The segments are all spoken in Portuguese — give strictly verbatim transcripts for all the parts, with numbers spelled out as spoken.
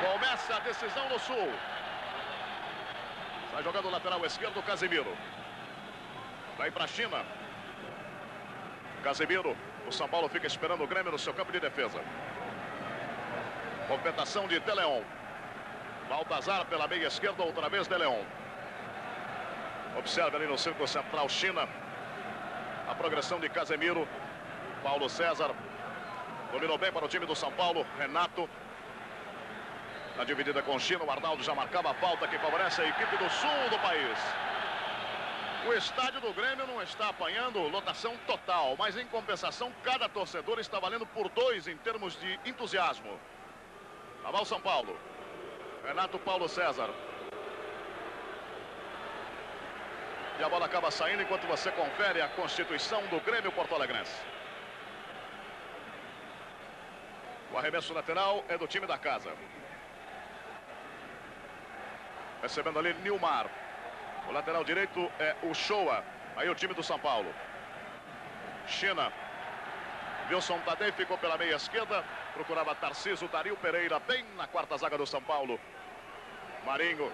Começa a decisão no Sul. Sai jogando o lateral esquerdo, Casemiro. Vai para a China. Casemiro. O São Paulo fica esperando o Grêmio no seu campo de defesa. Movimentação de De Leon. Baltazar pela meia esquerda, outra vez De Leon. Observe ali no círculo central, China. A progressão de Casemiro. Paulo César. Dominou bem para o time do São Paulo. Renato. Na dividida com China, o Arnaldo já marcava a falta que favorece a equipe do sul do país. O estádio do Grêmio não está apanhando lotação total, mas em compensação, cada torcedor está valendo por dois em termos de entusiasmo. Lá vai o São Paulo. Renato, Paulo César. E a bola acaba saindo enquanto você confere a constituição do Grêmio porto-alegrense. O arremesso lateral é do time da casa. Recebendo ali Nilmar. O lateral direito é o Shoa. Aí o time do São Paulo. China. Wilson Tadei ficou pela meia esquerda. Procurava Tarcísio, Dario Pereira bem na quarta zaga do São Paulo. Marinho.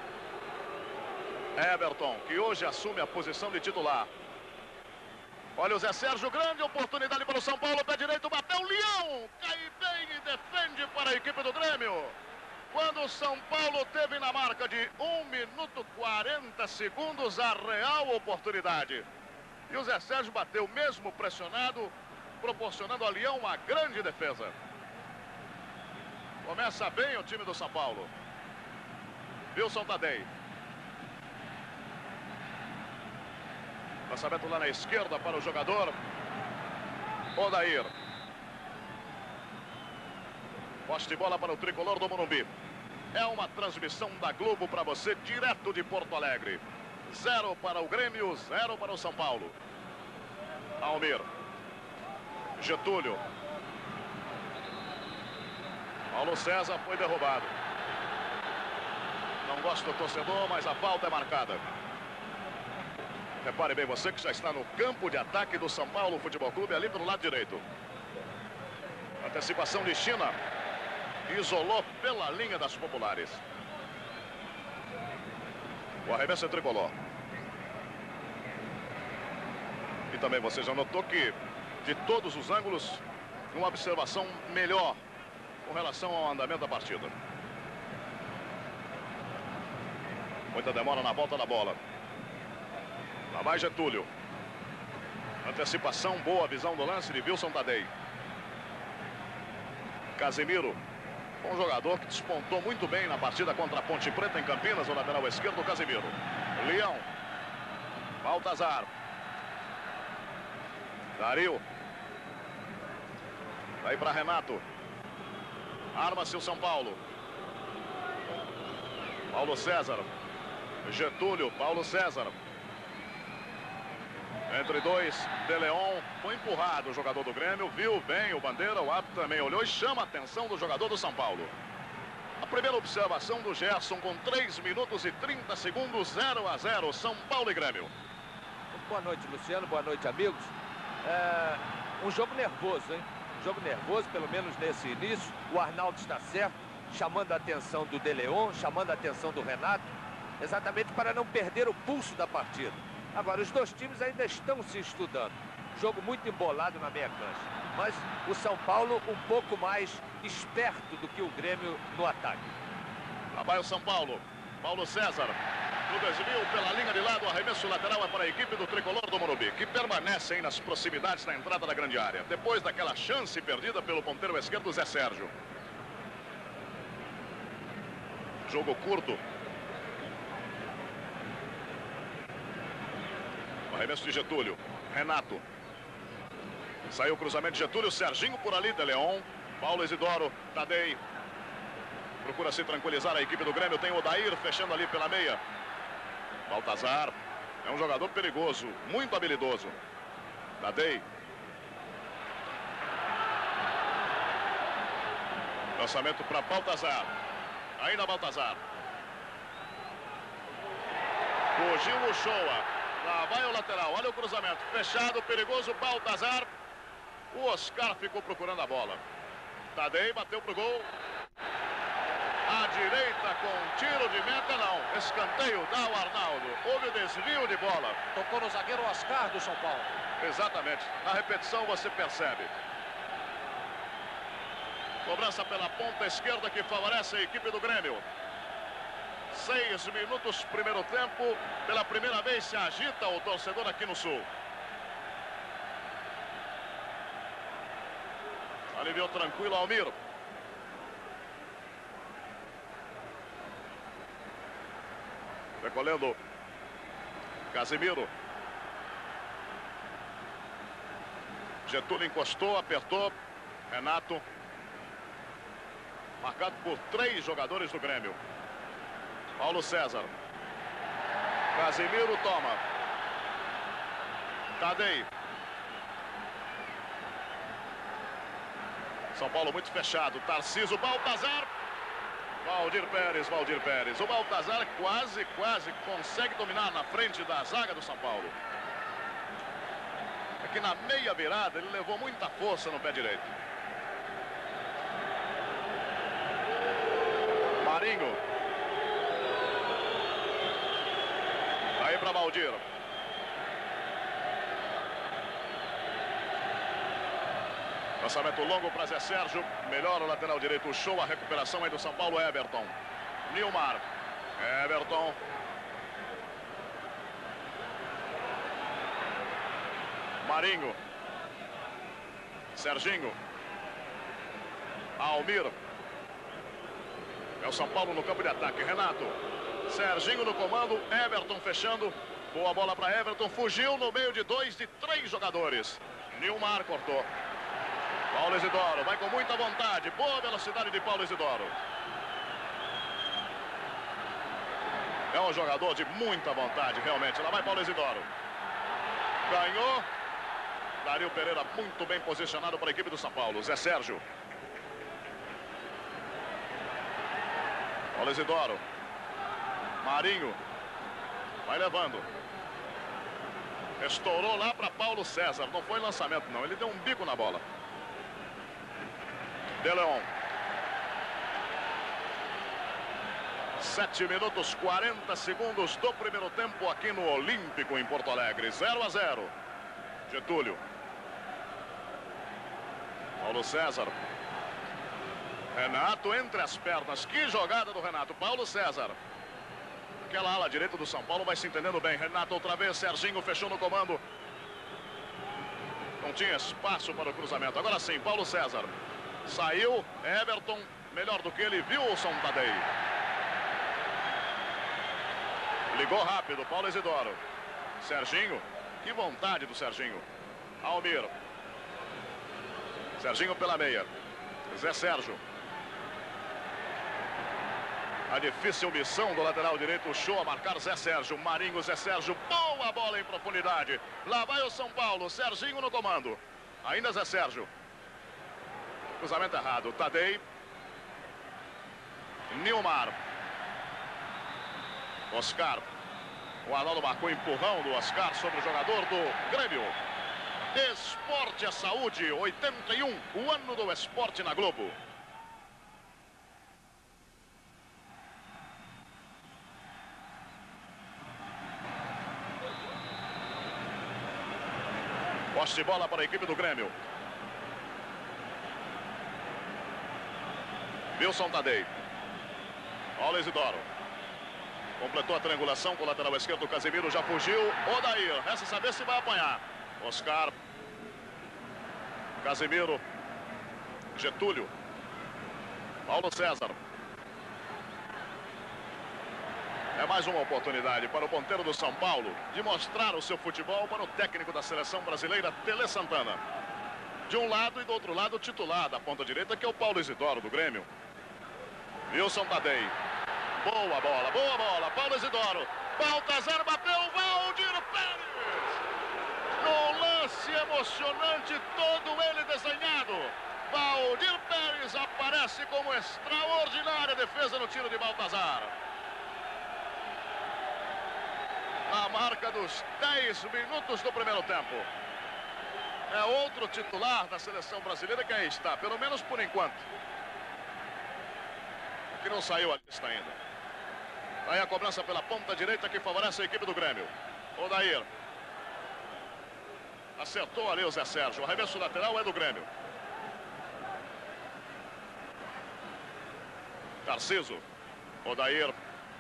Everton, que hoje assume a posição de titular. Olha o Zé Sérgio, grande oportunidade para o São Paulo. Pé direito, bateu o Leão. Cai bem e defende para a equipe do Grêmio. Quando o São Paulo teve na marca de um minuto e quarenta segundos a real oportunidade. E o Zé Sérgio bateu mesmo pressionado, proporcionando ao Leão uma grande defesa. Começa bem o time do São Paulo. Wilson Tadei. Lançamento lá na esquerda para o jogador Odair. Poste de bola para o tricolor do Morumbi. É uma transmissão da Globo para você, direto de Porto Alegre. Zero para o Grêmio, zero para o São Paulo. Almir. Getúlio. Paulo César foi derrubado. Não gosta do torcedor, mas a falta é marcada. Repare bem você que já está no campo de ataque do São Paulo Futebol Clube, ali pelo lado direito. Antecipação de China. Isolou pela linha das populares. O arremesso é tricolor. E também você já notou que, de todos os ângulos, uma observação melhor com relação ao andamento da partida. Muita demora na volta da bola. Lá vai Getúlio. Antecipação, boa visão do lance de Wilson Tadei. Casemiro. Um jogador que despontou muito bem na partida contra a Ponte Preta em Campinas, o lateral esquerdo, Casemiro. Leão. Baltazar. Dario. Daí para Renato. Arma-se o São Paulo. Paulo César. Getúlio, Paulo César. Entre dois, De Leon. Foi empurrado o jogador do Grêmio. Viu bem o Bandeira. O árbitro também olhou e chama a atenção do jogador do São Paulo. A primeira observação do Gerson com três minutos e trinta segundos. zero a zero. São Paulo e Grêmio. Boa noite, Luciano. Boa noite, amigos. É um jogo nervoso, hein? Um jogo nervoso, pelo menos nesse início. O Arnaldo está certo, chamando a atenção do De Leon, chamando a atenção do Renato, exatamente para não perder o pulso da partida. Agora, os dois times ainda estão se estudando. Jogo muito embolado na meia cancha. Mas o São Paulo um pouco mais esperto do que o Grêmio no ataque. Lá vai o São Paulo. Paulo César. No desvio pela linha de lado, o arremesso lateral é para a equipe do tricolor do Morumbi, que permanecem nas proximidades da entrada da grande área. Depois daquela chance perdida pelo ponteiro esquerdo, Zé Sérgio. Jogo curto. O arremesso de Getúlio. Renato. Saiu o cruzamento de Getúlio. Serginho por ali. De Leon. Paulo Isidoro. Tadei. Procura se tranquilizar a equipe do Grêmio. Tem o Odair fechando ali pela meia. Baltazar. É um jogador perigoso. Muito habilidoso. Tadei. Lançamento para Baltazar. Ainda Baltazar. Fugiu o Shoa. Lá vai o lateral, olha o cruzamento, fechado, perigoso, Baltazar. O Oscar ficou procurando a bola. Tadei bateu pro gol. À direita com tiro de meta, não. Escanteio, dá o Arnaldo. Houve o desvio de bola. Tocou no zagueiro Oscar do São Paulo. Exatamente. Na repetição você percebe. Cobrança pela ponta esquerda que favorece a equipe do Grêmio. Seis minutos, primeiro tempo. Pela primeira vez se agita o torcedor aqui no Sul. Aliviou tranquilo Almir. Recolhendo Casemiro. Getúlio encostou, apertou. Renato. Marcado por três jogadores do Grêmio. Paulo César. Casemiro toma. Tadei. São Paulo muito fechado. Tarcísio, Baltazar. Valdir Pérez, Valdir Pérez. O Baltazar quase, quase consegue dominar na frente da zaga do São Paulo. Aqui na meia virada ele levou muita força no pé direito. Marinho. Aí para Valdir. Lançamento longo para Zé Sérgio. Melhor o lateral direito. Show a recuperação aí do São Paulo. Everton. Nilmar. Everton. Marinho. Serginho. Almir. É o São Paulo no campo de ataque. Renato. Serginho no comando. Everton fechando. Boa bola para Everton. Fugiu no meio de dois, de três jogadores. Nilmar cortou. Paulo Isidoro vai com muita vontade. Boa velocidade de Paulo Isidoro. É um jogador de muita vontade, realmente. Lá vai Paulo Isidoro. Ganhou. Dario Pereira muito bem posicionado para a equipe do São Paulo. Zé Sérgio. Paulo Isidoro. Marinho. Vai levando. Estourou lá para Paulo César. Não foi lançamento, não. Ele deu um bico na bola. De Leon. Sete minutos, quarenta segundos do primeiro tempo aqui no Olímpico, em Porto Alegre. zero a zero. Getúlio. Paulo César. Renato entre as pernas. Que jogada do Renato. Paulo César. Aquela ala direita do São Paulo vai se entendendo bem. Renato outra vez. Serginho fechou no comando. Não tinha espaço para o cruzamento. Agora sim, Paulo César. Saiu, Everton, melhor do que ele viu o São Tadei. Ligou rápido, Paulo Isidoro. Serginho, que vontade do Serginho. Almir. Serginho pela meia. Zé Sérgio. A difícil missão do lateral direito, o show a marcar Zé Sérgio. Marinho, Zé Sérgio, boa bola em profundidade. Lá vai o São Paulo, Serginho no comando. Ainda Zé Sérgio. Cruzamento errado. Tadei. Nilmar. Oscar. O Arnaldo marcou empurrão do Oscar sobre o jogador do Grêmio. Esporte é saúde. oitenta e um. O ano do esporte na Globo. Poste de bola para a equipe do Grêmio. Wilson Tadei. Paulo Isidoro. Completou a triangulação com o lateral esquerdo. Casemiro já fugiu. Odair. Resta saber se vai apanhar. Oscar. Casemiro. Getúlio. Paulo César. É mais uma oportunidade para o ponteiro do São Paulo de mostrar o seu futebol para o técnico da seleção brasileira, Tele Santana. De um lado e do outro lado o titular da ponta direita, que é o Paulo Isidoro do Grêmio. Wilson Tadei. Boa bola, boa bola. Paulo Isidoro. Baltazar bateu. Valdir Pérez. No lance emocionante, todo ele desenhado. Valdir Pérez aparece como extraordinária defesa no tiro de Baltazar. Na marca dos dez minutos do primeiro tempo. É outro titular da seleção brasileira que aí está, pelo menos por enquanto. que não saiu a lista ainda. Aí a cobrança pela ponta direita que favorece a equipe do Grêmio. Odair. Acertou ali o Zé Sérgio. O arremesso lateral é do Grêmio. Tarciso. Odair.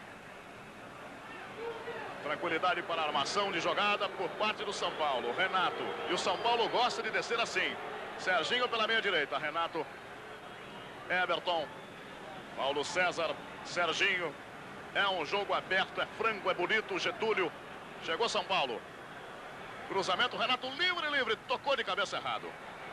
Tranquilidade para a armação de jogada por parte do São Paulo. Renato. E o São Paulo gosta de descer assim. Serginho pela meia direita. Renato. Everton. Paulo César. Serginho. É um jogo aberto, é franco, é bonito. Getúlio. Chegou São Paulo. Cruzamento. Renato livre, livre. Tocou de cabeça errado.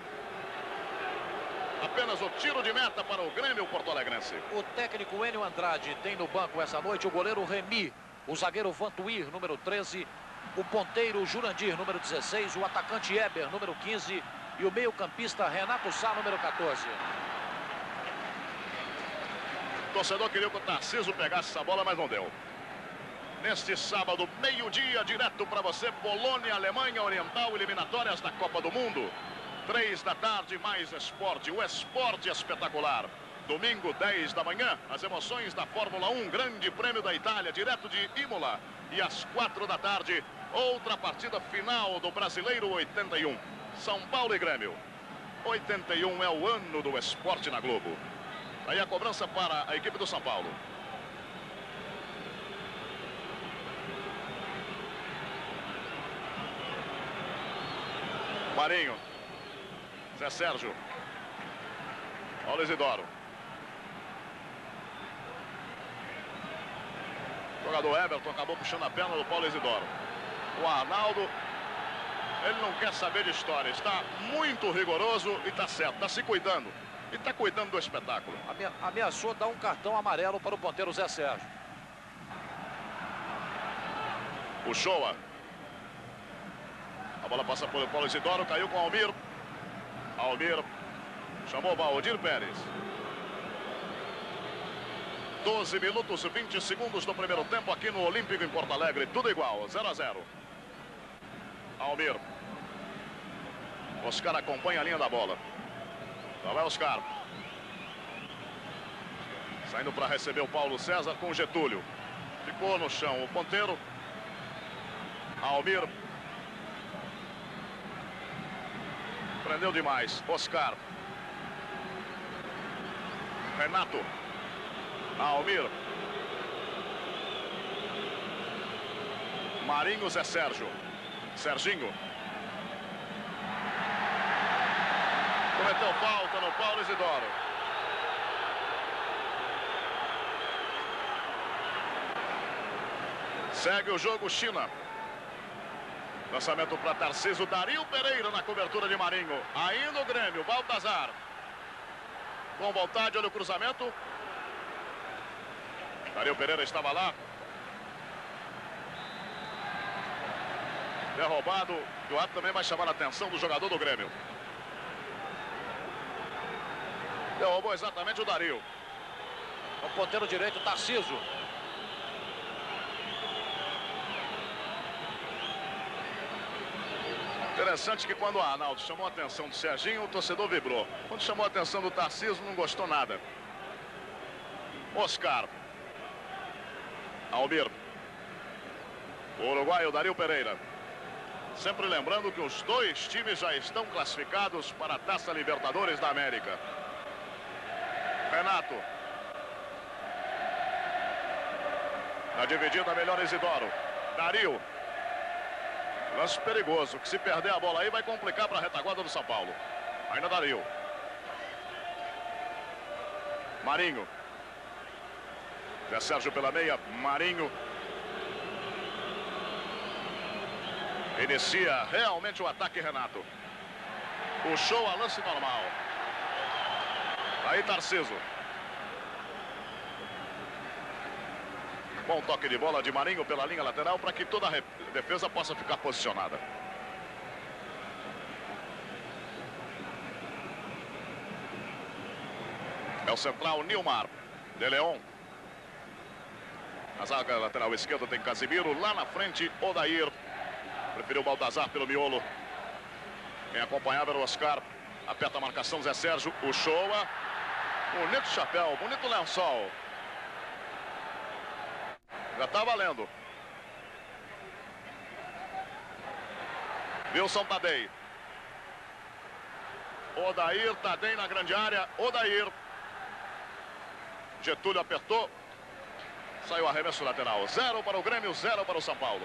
Apenas o tiro de meta para o Grêmio porto-alegrense. O técnico Enio Andrade tem no banco essa noite o goleiro Remy, o zagueiro Vantuir, número treze, o ponteiro Jurandir, número dezesseis, o atacante Eber, número quinze e o meio-campista Renato Sá, número quatorze. O torcedor queria que o Tarciso pegasse essa bola, mas não deu. Neste sábado, meio-dia, direto para você, Polônia, Alemanha Oriental, eliminatórias da Copa do Mundo. Três da tarde, mais esporte, o esporte espetacular. Domingo, dez da manhã, as emoções da Fórmula um, Grande Prêmio da Itália, direto de Imola. E às quatro da tarde, outra partida final do Brasileiro oitenta e um. São Paulo e Grêmio. oitenta e um é o ano do esporte na Globo. Aí a cobrança para a equipe do São Paulo. Marinho. Zé Sérgio. Paulo Isidoro. O jogador Everton acabou puxando a perna do Paulo Isidoro. O Arnaldo, ele não quer saber de história. Está muito rigoroso e está certo. Está se cuidando. E está cuidando do espetáculo. Ameaçou dar um cartão amarelo para o ponteiro Zé Sérgio. O Shoa. A bola passa por Paulo Isidoro. Caiu com o Almir. Almir chamou Valdir Pérez. doze minutos e vinte segundos do primeiro tempo aqui no Olímpico em Porto Alegre. Tudo igual, zero a zero. Almir. Oscar acompanha a linha da bola. Lá vai Oscar. Saindo para receber o Paulo César com o Getúlio. Ficou no chão o ponteiro. Almir. Prendeu demais. Oscar. Renato. Almir. Marinho, Zé Sérgio. Serginho. Cometeu falta no Paulo Isidoro. Segue o jogo China. Lançamento para Tarciso. Dario Pereira na cobertura de Marinho. Ainda o Grêmio. Baltazar. Com vontade, olha o cruzamento. Dario Pereira estava lá. Derrubado. O árbitro também vai chamar a atenção do jogador do Grêmio. Derrubou exatamente o Dario. O ponteiro direito, Tarciso. Interessante que quando o Arnaldo chamou a atenção do Serginho, o torcedor vibrou. Quando chamou a atenção do Tarciso, não gostou nada. Oscar. Almir. O uruguaio Dario Pereira. Sempre lembrando que os dois times já estão classificados para a Taça Libertadores da América. Renato. Na dividida, melhor Isidoro. Dario. Lance perigoso, que se perder a bola aí vai complicar para a retaguarda do São Paulo. Ainda Dario. Marinho. Zé Sérgio pela meia, Marinho. Inicia realmente o ataque, Renato. Puxou a lance normal. Aí Tarciso. Bom toque de bola de Marinho pela linha lateral para que toda a defesa possa ficar posicionada. É o central Nilmar. De Leon. Na zaga lateral esquerda tem Casimiro. Lá na frente, Odair. Preferiu Baltazar pelo miolo. Quem acompanhava era o Oscar. Aperta a marcação Zé Sérgio. O Shoa. Bonito chapéu, bonito lençol. Já tá valendo. Wilson Tadei. Odair, Tadei na grande área. Odair. Getúlio apertou. Saiu arremesso lateral. Zero para o Grêmio, zero para o São Paulo.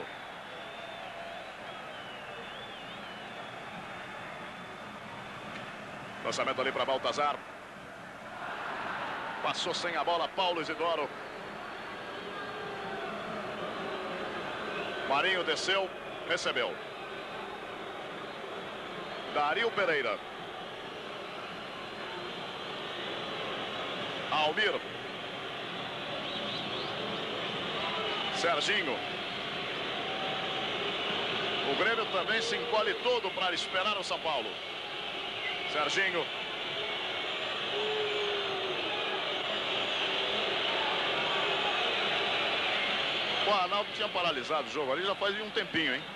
Lançamento ali para Baltazar. Passou sem a bola Paulo Isidoro. Marinho desceu, recebeu. Dario Pereira. Almir. Serginho. O Grêmio também se encolhe todo para esperar o São Paulo. Serginho. O Arnaldo tinha paralisado o jogo ali já faz um tempinho, hein?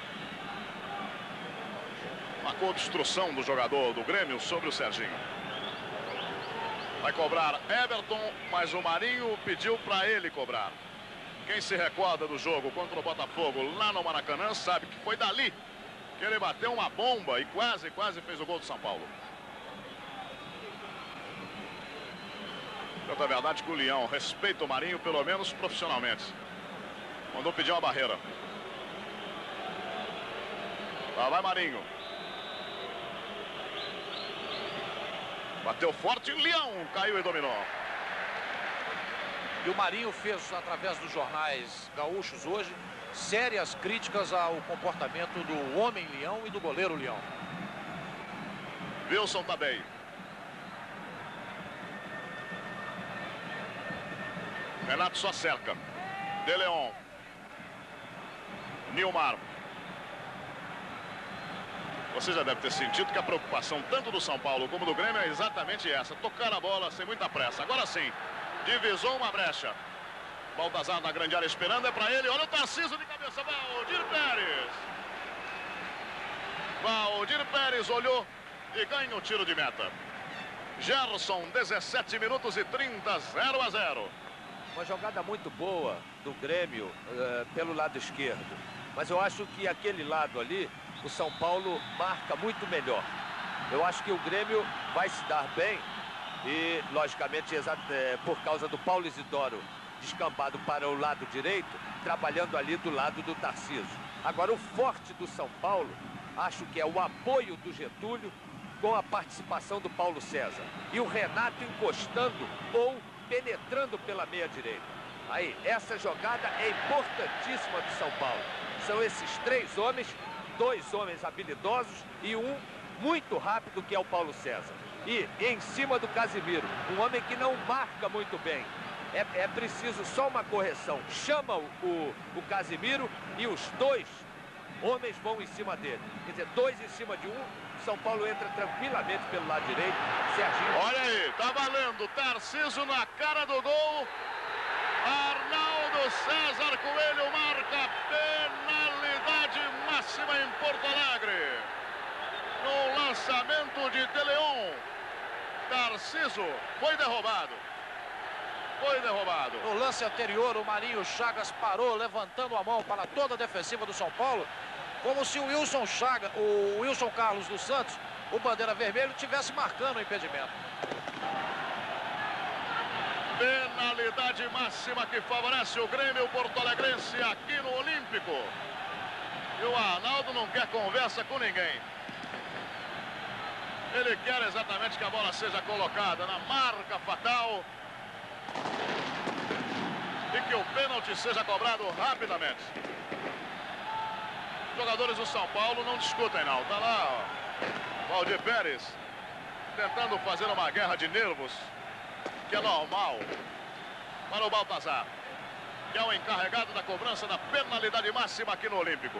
Marcou obstrução do jogador do Grêmio sobre o Serginho. Vai cobrar Everton, mas o Marinho pediu para ele cobrar. Quem se recorda do jogo contra o Botafogo lá no Maracanã sabe que foi dali que ele bateu uma bomba e quase, quase fez o gol do São Paulo. Tanta verdade que o Leão respeita o Marinho, pelo menos profissionalmente. Mandou pedir uma barreira. Lá vai Marinho. Bateu forte, Leão caiu e dominou. E o Marinho fez, através dos jornais gaúchos hoje, sérias críticas ao comportamento do homem Leão e do goleiro Leão. Wilson Tadei. Renato só cerca. De Leon. Nilmar. Você já deve ter sentido que a preocupação tanto do São Paulo como do Grêmio é exatamente essa. Tocar a bola sem muita pressa. Agora sim. Divisou uma brecha. Baltazar na grande área esperando, é para ele. Olha o Tarcísio de cabeça. Valdir Pérez. Valdir Pérez olhou e ganha o tiro de meta. Gerson, dezessete minutos e trinta, zero a zero. Uma jogada muito boa do Grêmio uh, pelo lado esquerdo. Mas eu acho que aquele lado ali, o São Paulo marca muito melhor. Eu acho que o Grêmio vai se dar bem e, logicamente, é, por causa do Paulo Isidoro descambado para o lado direito, trabalhando ali do lado do Tarcísio. Agora, o forte do São Paulo, acho que é o apoio do Getúlio com a participação do Paulo César. E o Renato encostando ou penetrando pela meia direita. Aí, essa jogada é importantíssima do São Paulo. São esses três homens, dois homens habilidosos e um muito rápido, que é o Paulo César. E em cima do Casimiro, um homem que não marca muito bem. É, é preciso só uma correção. Chama o, o, o Casimiro e os dois homens vão em cima dele. Quer dizer, dois em cima de um. São Paulo entra tranquilamente pelo lado direito. Serginho. Olha aí, tá valendo. Tarcísio na cara do gol. Arnaldo César Coelho marca penalidade máxima em Porto Alegre. No lançamento de De Leon, Tarcísio foi derrubado. Foi derrubado. No lance anterior, o Marinho Chagas parou, levantando a mão para toda a defensiva do São Paulo, como se o Wilson Chagas, o Wilson Carlos dos Santos, o bandeira vermelho, estivesse marcando o impedimento. Penalidade máxima que favorece o Grêmio porto-alegrense aqui no Olímpico. E o Arnaldo não quer conversa com ninguém. Ele quer exatamente que a bola seja colocada na marca fatal e que o pênalti seja cobrado rapidamente. Os jogadores do São Paulo não discutem não. Tá lá, ó, Valdir Pérez tentando fazer uma guerra de nervos, que é normal para o Baltazar, que é o encarregado da cobrança da penalidade máxima aqui no Olímpico.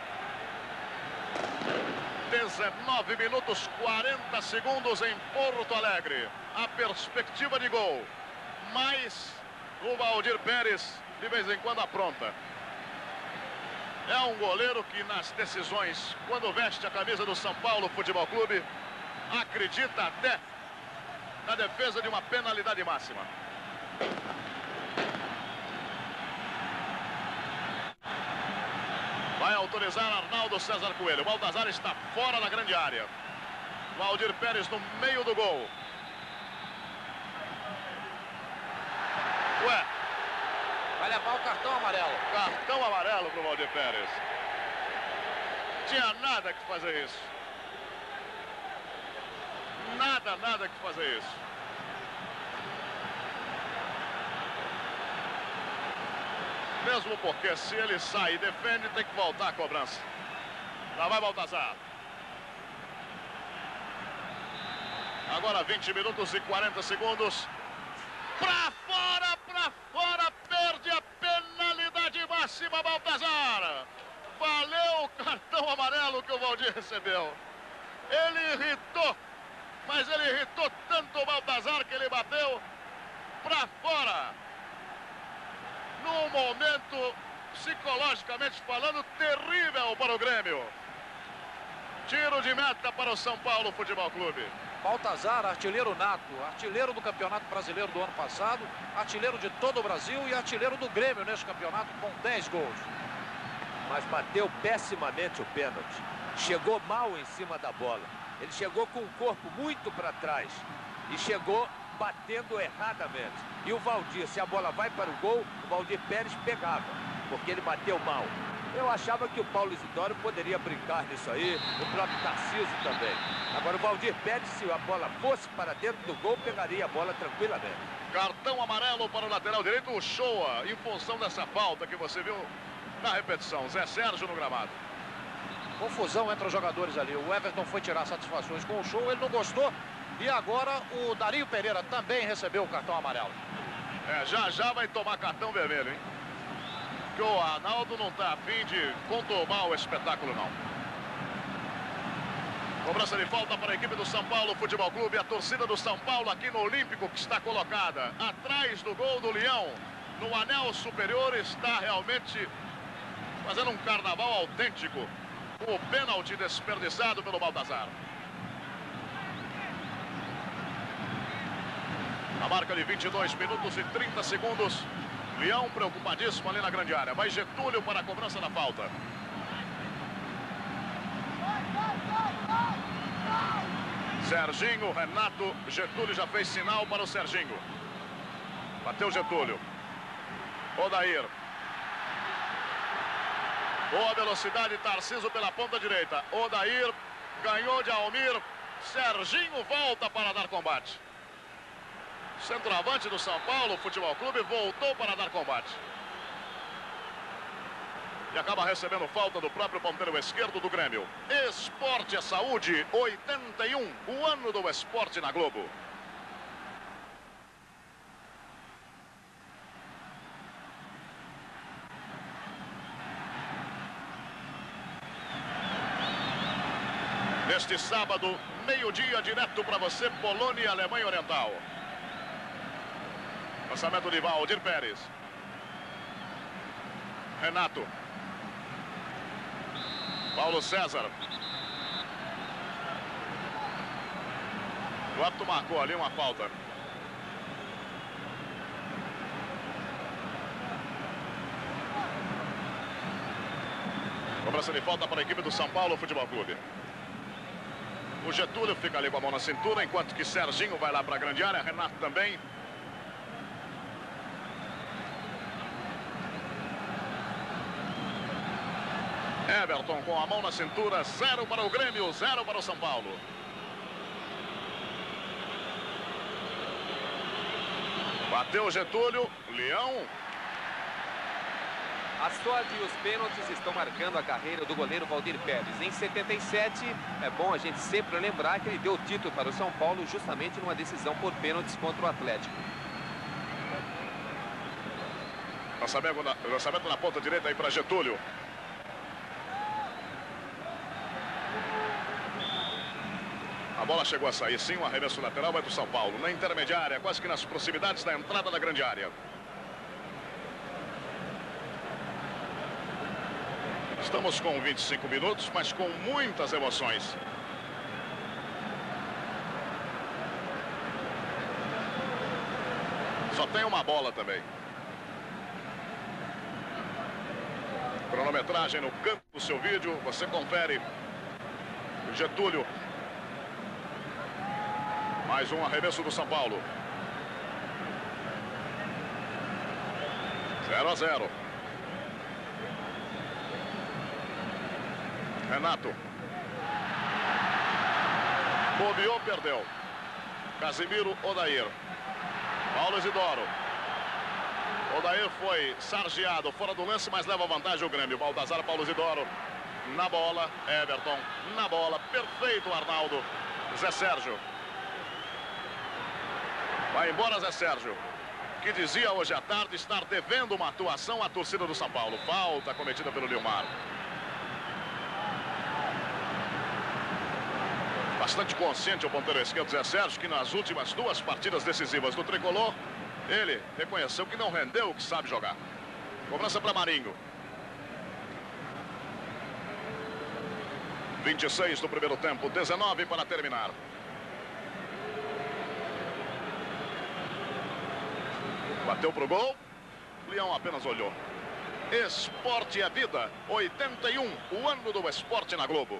dezenove minutos, quarenta segundos em Porto Alegre. A perspectiva de gol. Mas o Valdir Pérez de vez em quando apronta. É um goleiro que nas decisões, quando veste a camisa do São Paulo Futebol Clube, acredita até na defesa de uma penalidade máxima. autorizar Arnaldo César Coelho. O Baltazar está fora da grande área. Valdir Pérez no meio do gol. Ué. Vai levar o cartão amarelo. Cartão amarelo para o Valdir Pérez. Tinha nada que fazer isso. Nada, nada que fazer isso. Mesmo porque se ele sai e defende, tem que voltar a cobrança. Lá vai Baltazar. Agora vinte minutos e quarenta segundos. Pra fora, pra fora, perde a penalidade máxima, Baltazar. Valeu o cartão amarelo que o Valdir recebeu. Ele irritou, mas ele irritou tanto o Baltazar que ele bateu pra fora. Num momento, psicologicamente falando, terrível para o Grêmio. Tiro de meta para o São Paulo Futebol Clube. Baltazar, artilheiro nato, artilheiro do Campeonato Brasileiro do ano passado, artilheiro de todo o Brasil e artilheiro do Grêmio neste campeonato com dez gols. Mas bateu pessimamente o pênalti. Chegou mal em cima da bola. Ele chegou com o corpo muito para trás e chegou batendo erradamente. E o Valdir, se a bola vai para o gol, o Valdir Pérez pegava, porque ele bateu mal. Eu achava que o Paulo Isidoro poderia brincar nisso aí, o próprio Tarcísio também. Agora o Valdir Pérez, se a bola fosse para dentro do gol, pegaria a bola tranquilamente. Cartão amarelo para o lateral direito, o Shoa, em função dessa falta que você viu na repetição. Zé Sérgio no gramado. Confusão entre os jogadores ali. O Everton foi tirar satisfações com o Show, ele não gostou. E agora o Dario Pereira também recebeu o cartão amarelo. É, já já vai tomar cartão vermelho, hein? Que o Arnaldo não está a fim de conturbar o espetáculo, não. Cobrança de falta para a equipe do São Paulo Futebol Clube. A torcida do São Paulo aqui no Olímpico, que está colocada atrás do gol do Leão, no anel superior, está realmente fazendo um carnaval autêntico. O pênalti desperdiçado pelo Baltazar. A marca de vinte e dois minutos e trinta segundos. Leão preocupadíssimo ali na grande área. Vai Getúlio para a cobrança da falta. Serginho, Renato, Getúlio já fez sinal para o Serginho. Bateu Getúlio. Odair. Boa velocidade, Tarcísio pela ponta direita. Odair ganhou de Almir. Serginho volta para dar combate. Centroavante do São Paulo Futebol Clube voltou para dar combate. E acaba recebendo falta do próprio ponteiro esquerdo do Grêmio. Esporte é saúde, oitenta e um, o ano do esporte na Globo. Neste sábado, meio-dia, direto para você, Polônia e Alemanha Oriental. Lançamento de Valdir Pérez. Renato. Paulo César. O árbitro marcou ali uma falta. Cobrança de falta para a equipe do São Paulo Futebol Clube. O Getúlio fica ali com a mão na cintura, enquanto que Serginho vai lá para a grande área, Renato também. Everton com a mão na cintura, zero para o Grêmio, zero para o São Paulo. Bateu Getúlio, Leão. A sorte e os pênaltis estão marcando a carreira do goleiro Valdir Pérez. Em setenta e sete, é bom a gente sempre lembrar que ele deu o título para o São Paulo justamente numa decisão por pênaltis contra o Atlético. Lançamento na, lançamento na ponta direita aí para Getúlio. A bola chegou a sair, sim, um arremesso lateral vai do São Paulo. Na intermediária, quase que nas proximidades da entrada da grande área. Estamos com vinte e cinco minutos, mas com muitas emoções. Só tem uma bola também. Cronometragem no canto do seu vídeo, você confere. Getúlio. Mais um arremesso do São Paulo. zero a zero. Renato. Bobeou, perdeu. Casimiro, Odair. Paulo Isidoro. Odair foi sargiado fora do lance, mas leva vantagem o Grêmio. Baltazar, Paulo Isidoro. Na bola, Everton. Na bola, perfeito, Arnaldo. Zé Sérgio. Vai embora, Zé Sérgio, que dizia hoje à tarde estar devendo uma atuação à torcida do São Paulo. Falta cometida pelo Nilmar. Bastante consciente o ponteiro esquerdo Zé Sérgio, que nas últimas duas partidas decisivas do Tricolor, ele reconheceu que não rendeu o que sabe jogar. Cobrança para Marinho. vinte e seis do primeiro tempo, dezenove para terminar. Bateu pro gol. Leão apenas olhou. Esporte é vida. oitenta e um, o ano do esporte na Globo.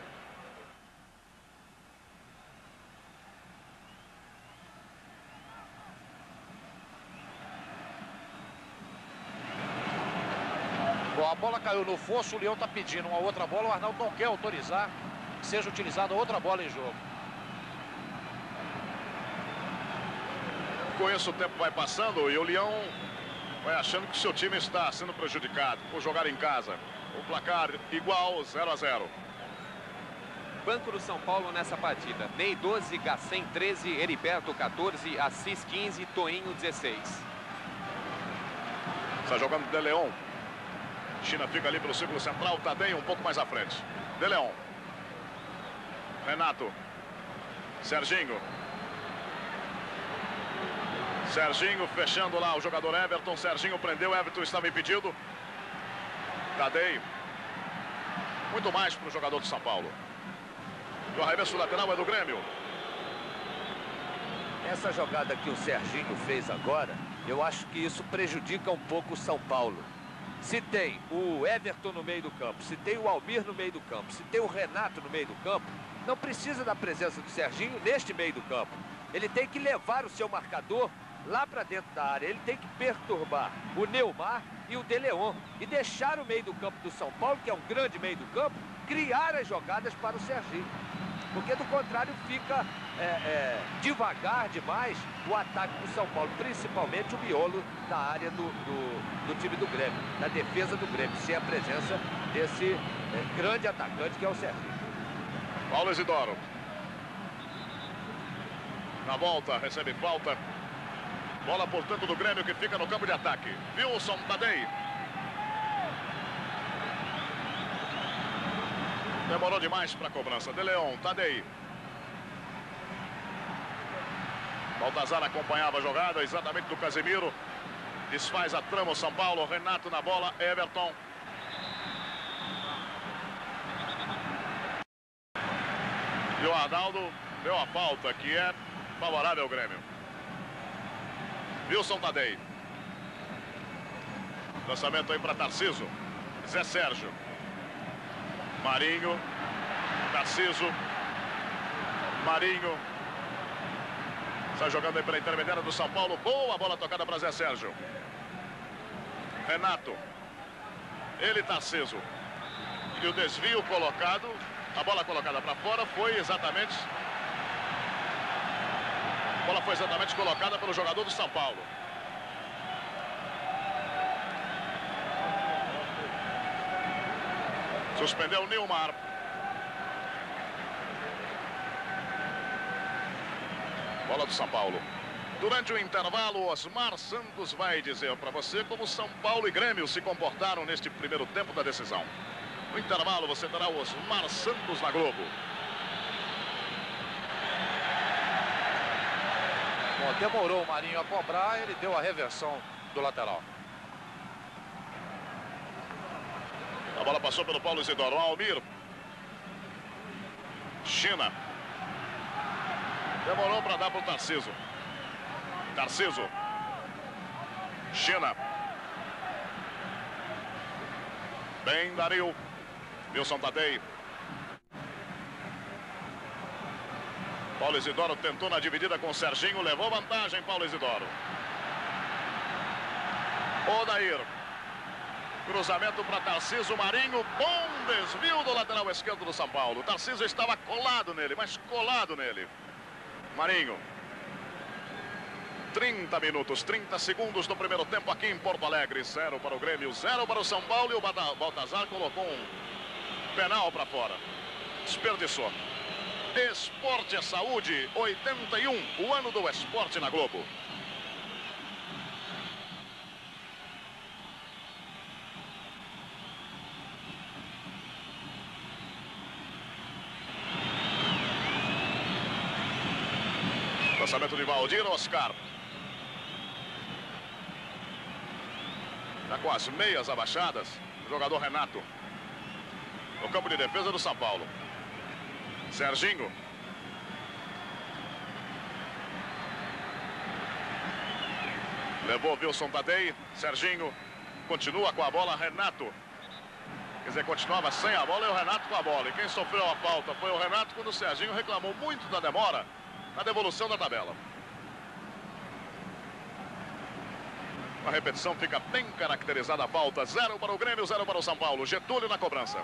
Bom, a bola caiu no fosso, o Leão está pedindo uma outra bola, o Arnaldo não quer autorizar que seja utilizada outra bola em jogo. Com isso o tempo vai passando e o Leão vai achando que o seu time está sendo prejudicado por jogar em casa. O placar igual, zero a zero. Banco do São Paulo nessa partida. Ney doze, Gacém treze, Heriberto quatorze, Assis quinze, Toinho dezesseis. Está jogando De Leon. China fica ali pelo círculo central, Tadei um pouco mais à frente. De Leon. Renato. Serginho. Serginho fechando lá o jogador Everton. Serginho prendeu, Everton estava impedido. Tadei. Muito mais para o jogador de São Paulo. E o arremesso lateral é do Grêmio. Essa jogada que o Serginho fez agora, eu acho que isso prejudica um pouco o São Paulo. Se tem o Everton no meio do campo, se tem o Almir no meio do campo, se tem o Renato no meio do campo, não precisa da presença do Serginho neste meio do campo. Ele tem que levar o seu marcador lá para dentro da área. Ele tem que perturbar o Nilmar e o De Leon e deixar o meio do campo do São Paulo, que é um grande meio do campo, criar as jogadas para o Serginho. Porque do contrário fica é, é, devagar demais o ataque do São Paulo, principalmente o miolo da área do, do, do time do Grêmio, da defesa do Grêmio, sem a presença desse é, grande atacante que é o Serginho. Paulo Isidoro. Na volta, recebe falta. Bola, portanto, do Grêmio que fica no campo de ataque. Wilson Tadei. Demorou demais para a cobrança. De Leon, Tadei. Baltazar acompanhava a jogada exatamente do Casimiro. Desfaz a trama o São Paulo. Renato na bola, Everton. E o Arnaldo deu a falta, que é favorável ao Grêmio. Wilson Tadei. Lançamento aí para Tarciso. Zé Sérgio. Marinho. Tarciso. Marinho. Está jogando aí pela intermediária do São Paulo. Boa bola tocada para Zé Sérgio. Renato. Ele, Tarciso. E o desvio colocado. A bola colocada para fora foi exatamente... A bola foi exatamente colocada pelo jogador do São Paulo. Suspendeu o Nilmar. Bola do São Paulo. Durante o intervalo, Osmar Santos vai dizer para você como São Paulo e Grêmio se comportaram neste primeiro tempo da decisão. No intervalo, você terá o Osmar Santos na Globo. Bom, demorou o Marinho a cobrar, ele deu a reversão do lateral. A bola passou pelo Paulo Isidoro. Almir. China. Demorou para dar para o Tarciso. Tarciso. China. Bem, Dario. Wilson Tadei. Paulo Isidoro tentou na dividida com o Serginho. Levou vantagem, Paulo Isidoro. Odair. Cruzamento para Tarcísio Marinho. Bom desvio do lateral esquerdo do São Paulo. Tarcísio estava colado nele, mas colado nele. Marinho. trinta minutos, trinta segundos do primeiro tempo aqui em Porto Alegre. Zero para o Grêmio, zero para o São Paulo. E o Baltazar colocou um penal para fora. Desperdiçou. Esporte é saúde, oitenta e um, o ano do esporte na Globo. Lançamento de Valdir, Oscar. Já com as meias abaixadas, o jogador Renato. No campo de defesa do São Paulo. Serginho. Levou Wilson Tadei. Serginho continua com a bola. Renato. Quer dizer, continuava sem a bola e o Renato com a bola. E quem sofreu a falta foi o Renato, quando o Serginho reclamou muito da demora na devolução da tabela. A repetição fica bem caracterizada a falta. Zero para o Grêmio, zero para o São Paulo. Getúlio na cobrança.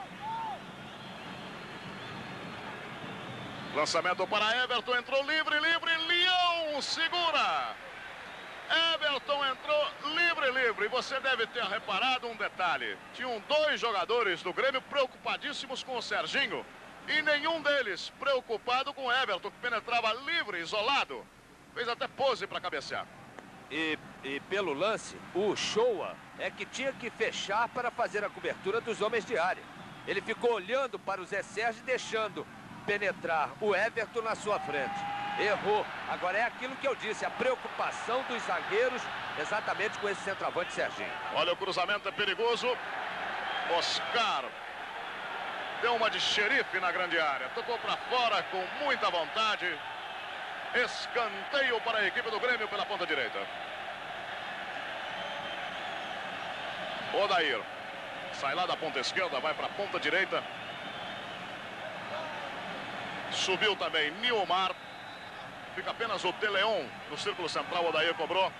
Lançamento para Everton, entrou livre, livre, Leão segura. Everton entrou livre, livre. E você deve ter reparado um detalhe. Tinham dois jogadores do Grêmio preocupadíssimos com o Serginho. E nenhum deles preocupado com o Everton, que penetrava livre, isolado. Fez até pose para cabecear. E, e pelo lance, o Shoa é que tinha que fechar para fazer a cobertura dos homens de área. Ele ficou olhando para o Zé Sérgio, deixando penetrar o Everton na sua frente. Errou. Agora é aquilo que eu disse, a preocupação dos zagueiros exatamente com esse centroavante Serginho. Olha, o cruzamento é perigoso. Oscar deu uma de xerife na grande área. Tocou para fora com muita vontade. Escanteio para a equipe do Grêmio pela ponta direita. Odair. Sai lá da ponta esquerda, vai para a ponta direita. Subiu também Nilmar. Fica apenas o De Leon no círculo central. Odair cobrou.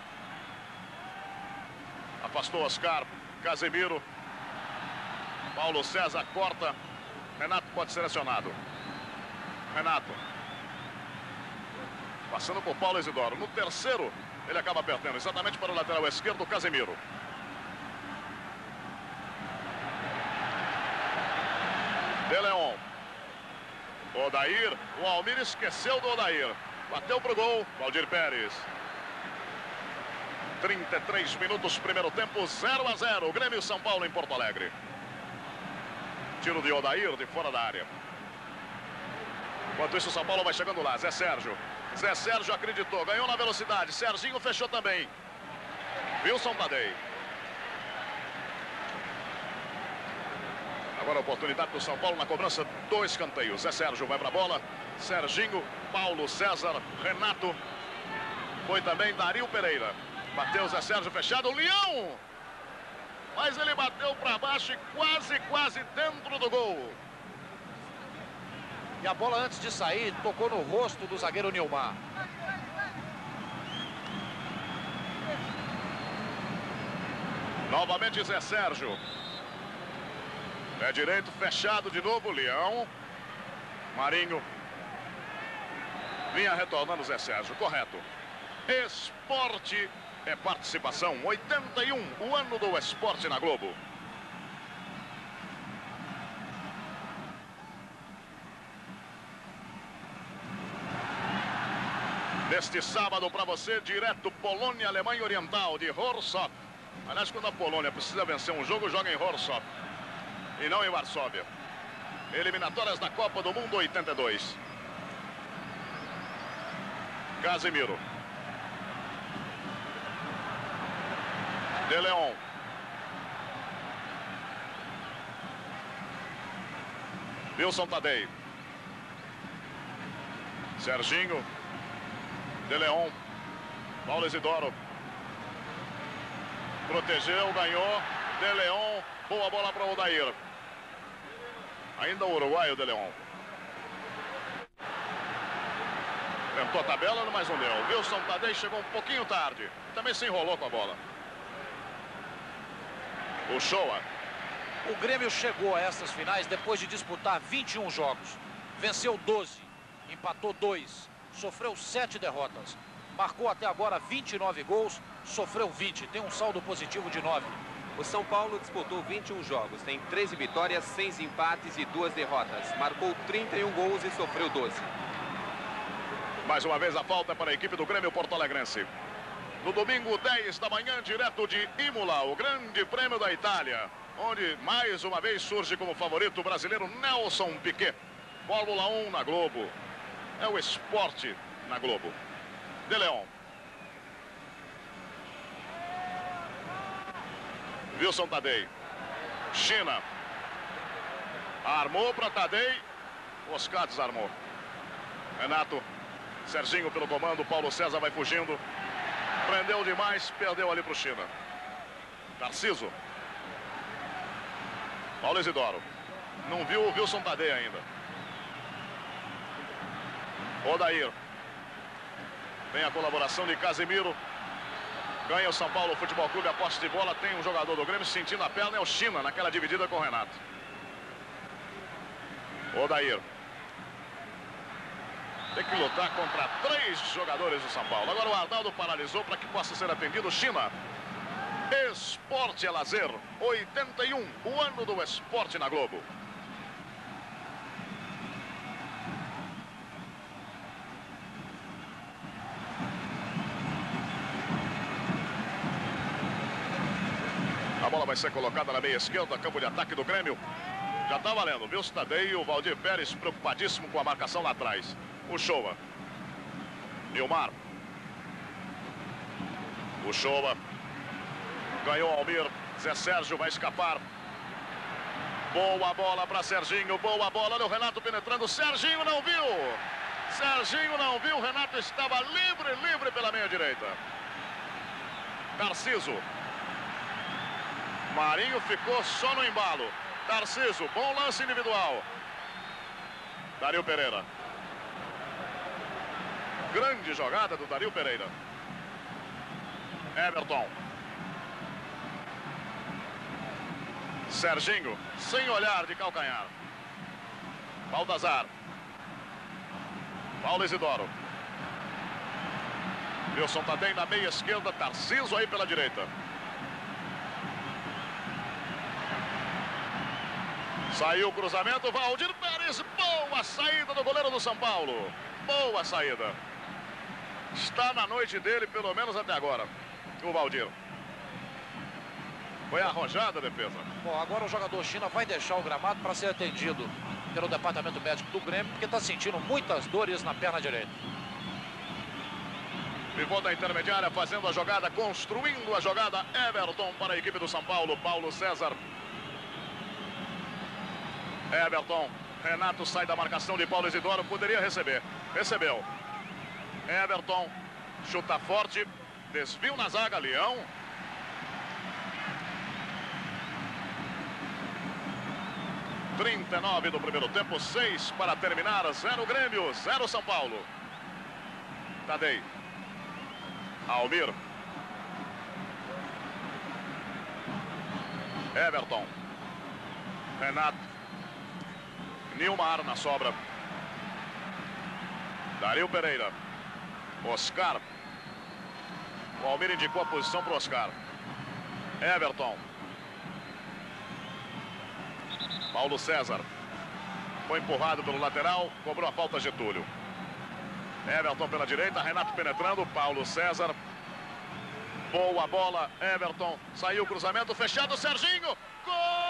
Afastou Oscar. Casemiro. Paulo César corta. Renato pode ser acionado. Renato. Passando por Paulo Isidoro. No terceiro, ele acaba perdendo. Exatamente para o lateral esquerdo, Casemiro. De Leon. Odair. O Almir esqueceu do Odair. Bateu pro gol. Valdir Pérez. trinta e três minutos, primeiro tempo, zero a zero. Grêmio e São Paulo em Porto Alegre. Tiro de Odair de fora da área. Enquanto isso, o São Paulo vai chegando lá. Zé Sérgio. Zé Sérgio acreditou. Ganhou na velocidade. Serginho fechou também. Wilson Tadei. Agora a oportunidade do São Paulo na cobrança do escanteio. Zé Sérgio vai para a bola. Serginho, Paulo César, Renato. Foi também Dario Pereira. Bateu Zé Sérgio fechado. O Leão! Mas ele bateu para baixo e quase, quase dentro do gol. E a bola, antes de sair, tocou no rosto do zagueiro Nilmar. Novamente Zé Sérgio. Pé direito fechado de novo, Leão. Marinho. Vinha retornando Zé Sérgio, correto. Esporte é participação. oitenta e um, o ano do esporte na Globo. Neste sábado para você, direto Polônia, Alemanha Oriental, de Wrocław. Aliás, quando a Polônia precisa vencer um jogo, joga em Wrocław e não em Varsóvia. Eliminatórias da Copa do Mundo oitenta e dois. Casemiro. De Leon. Wilson Tadei. Serginho. De Leon. Paulo Isidoro. Protegeu, ganhou. De Leon. Boa bola para o Odair. Ainda o uruguaio de Leon. Tentou a tabela, mas não deu. Wilson Tadei chegou um pouquinho tarde. Também se enrolou com a bola. O Shoa. O Grêmio chegou a essas finais depois de disputar vinte e um jogos. Venceu doze, empatou dois, sofreu sete derrotas. Marcou até agora vinte e nove gols, sofreu vinte, tem um saldo positivo de nove. O São Paulo disputou vinte e um jogos, tem treze vitórias, seis empates e duas derrotas. Marcou trinta e um gols e sofreu doze. Mais uma vez a falta para a equipe do Grêmio Porto Alegrense. No domingo, dez da manhã, direto de Imola, o Grande Prêmio da Itália, onde mais uma vez surge como favorito o brasileiro Nelson Piquet. Fórmula um na Globo. É o esporte na Globo. De Leon. Wilson Tadei. China. Armou para Tadei. Oscar desarmou. Renato. Serginho pelo comando. Paulo César vai fugindo. Prendeu demais. Perdeu ali para o China. Tarciso. Paulo Isidoro. Não viu o Wilson Tadei ainda. Odair. Vem a colaboração de Casemiro. Ganha o São Paulo Futebol Clube a posse de bola. Tem um jogador do Grêmio sentindo a perna. É o China naquela dividida com o Renato. Odair. Tem que lutar contra três jogadores do São Paulo. Agora o Arnaldo paralisou para que possa ser atendido. China. Esporte é lazer. oitenta e um. O ano do esporte na Globo. A bola vai ser colocada na meia esquerda, campo de ataque do Grêmio. Já tá valendo, viu? Tadei e o Valdir Pérez preocupadíssimo com a marcação lá atrás. O Shoa. Nilmar. O Shoa. Ganhou Almir. Zé Sérgio vai escapar. Boa bola para Serginho. Boa bola. Olha o Renato penetrando. Serginho não viu. Serginho não viu. O Renato estava livre, livre pela meia direita. Tarciso. Marinho ficou só no embalo. Tarciso, bom lance individual. Dario Pereira. Grande jogada do Dario Pereira. Everton. Serginho, sem olhar de calcanhar. Baltazar. Paulo Isidoro. Wilson Tadei na meia esquerda. Tarciso aí pela direita. Saiu o cruzamento, Valdir Pérez, boa saída do goleiro do São Paulo. Boa saída. Está na noite dele, pelo menos até agora, o Valdir. Foi arrojada a defesa. Bom, agora o jogador China vai deixar o gramado para ser atendido pelo departamento médico do Grêmio, porque está sentindo muitas dores na perna direita. Pivô da intermediária fazendo a jogada, construindo a jogada. Everton para a equipe do São Paulo, Paulo César. Everton, Renato sai da marcação de Paulo Isidoro, poderia receber, recebeu. Everton, chuta forte, desvio na zaga, Leão. trinta e nove do primeiro tempo, seis para terminar, zero Grêmio, zero São Paulo. Tadei. Almir. Everton. Renato. Nilmar na sobra. Dario Pereira. Oscar. O Almir indicou a posição para o Oscar. Everton. Paulo César. Foi empurrado pelo lateral. Cobrou a falta Getúlio. Everton pela direita. Renato penetrando. Paulo César. Boa bola. Everton. Saiu o cruzamento. Fechado. Serginho. Gol!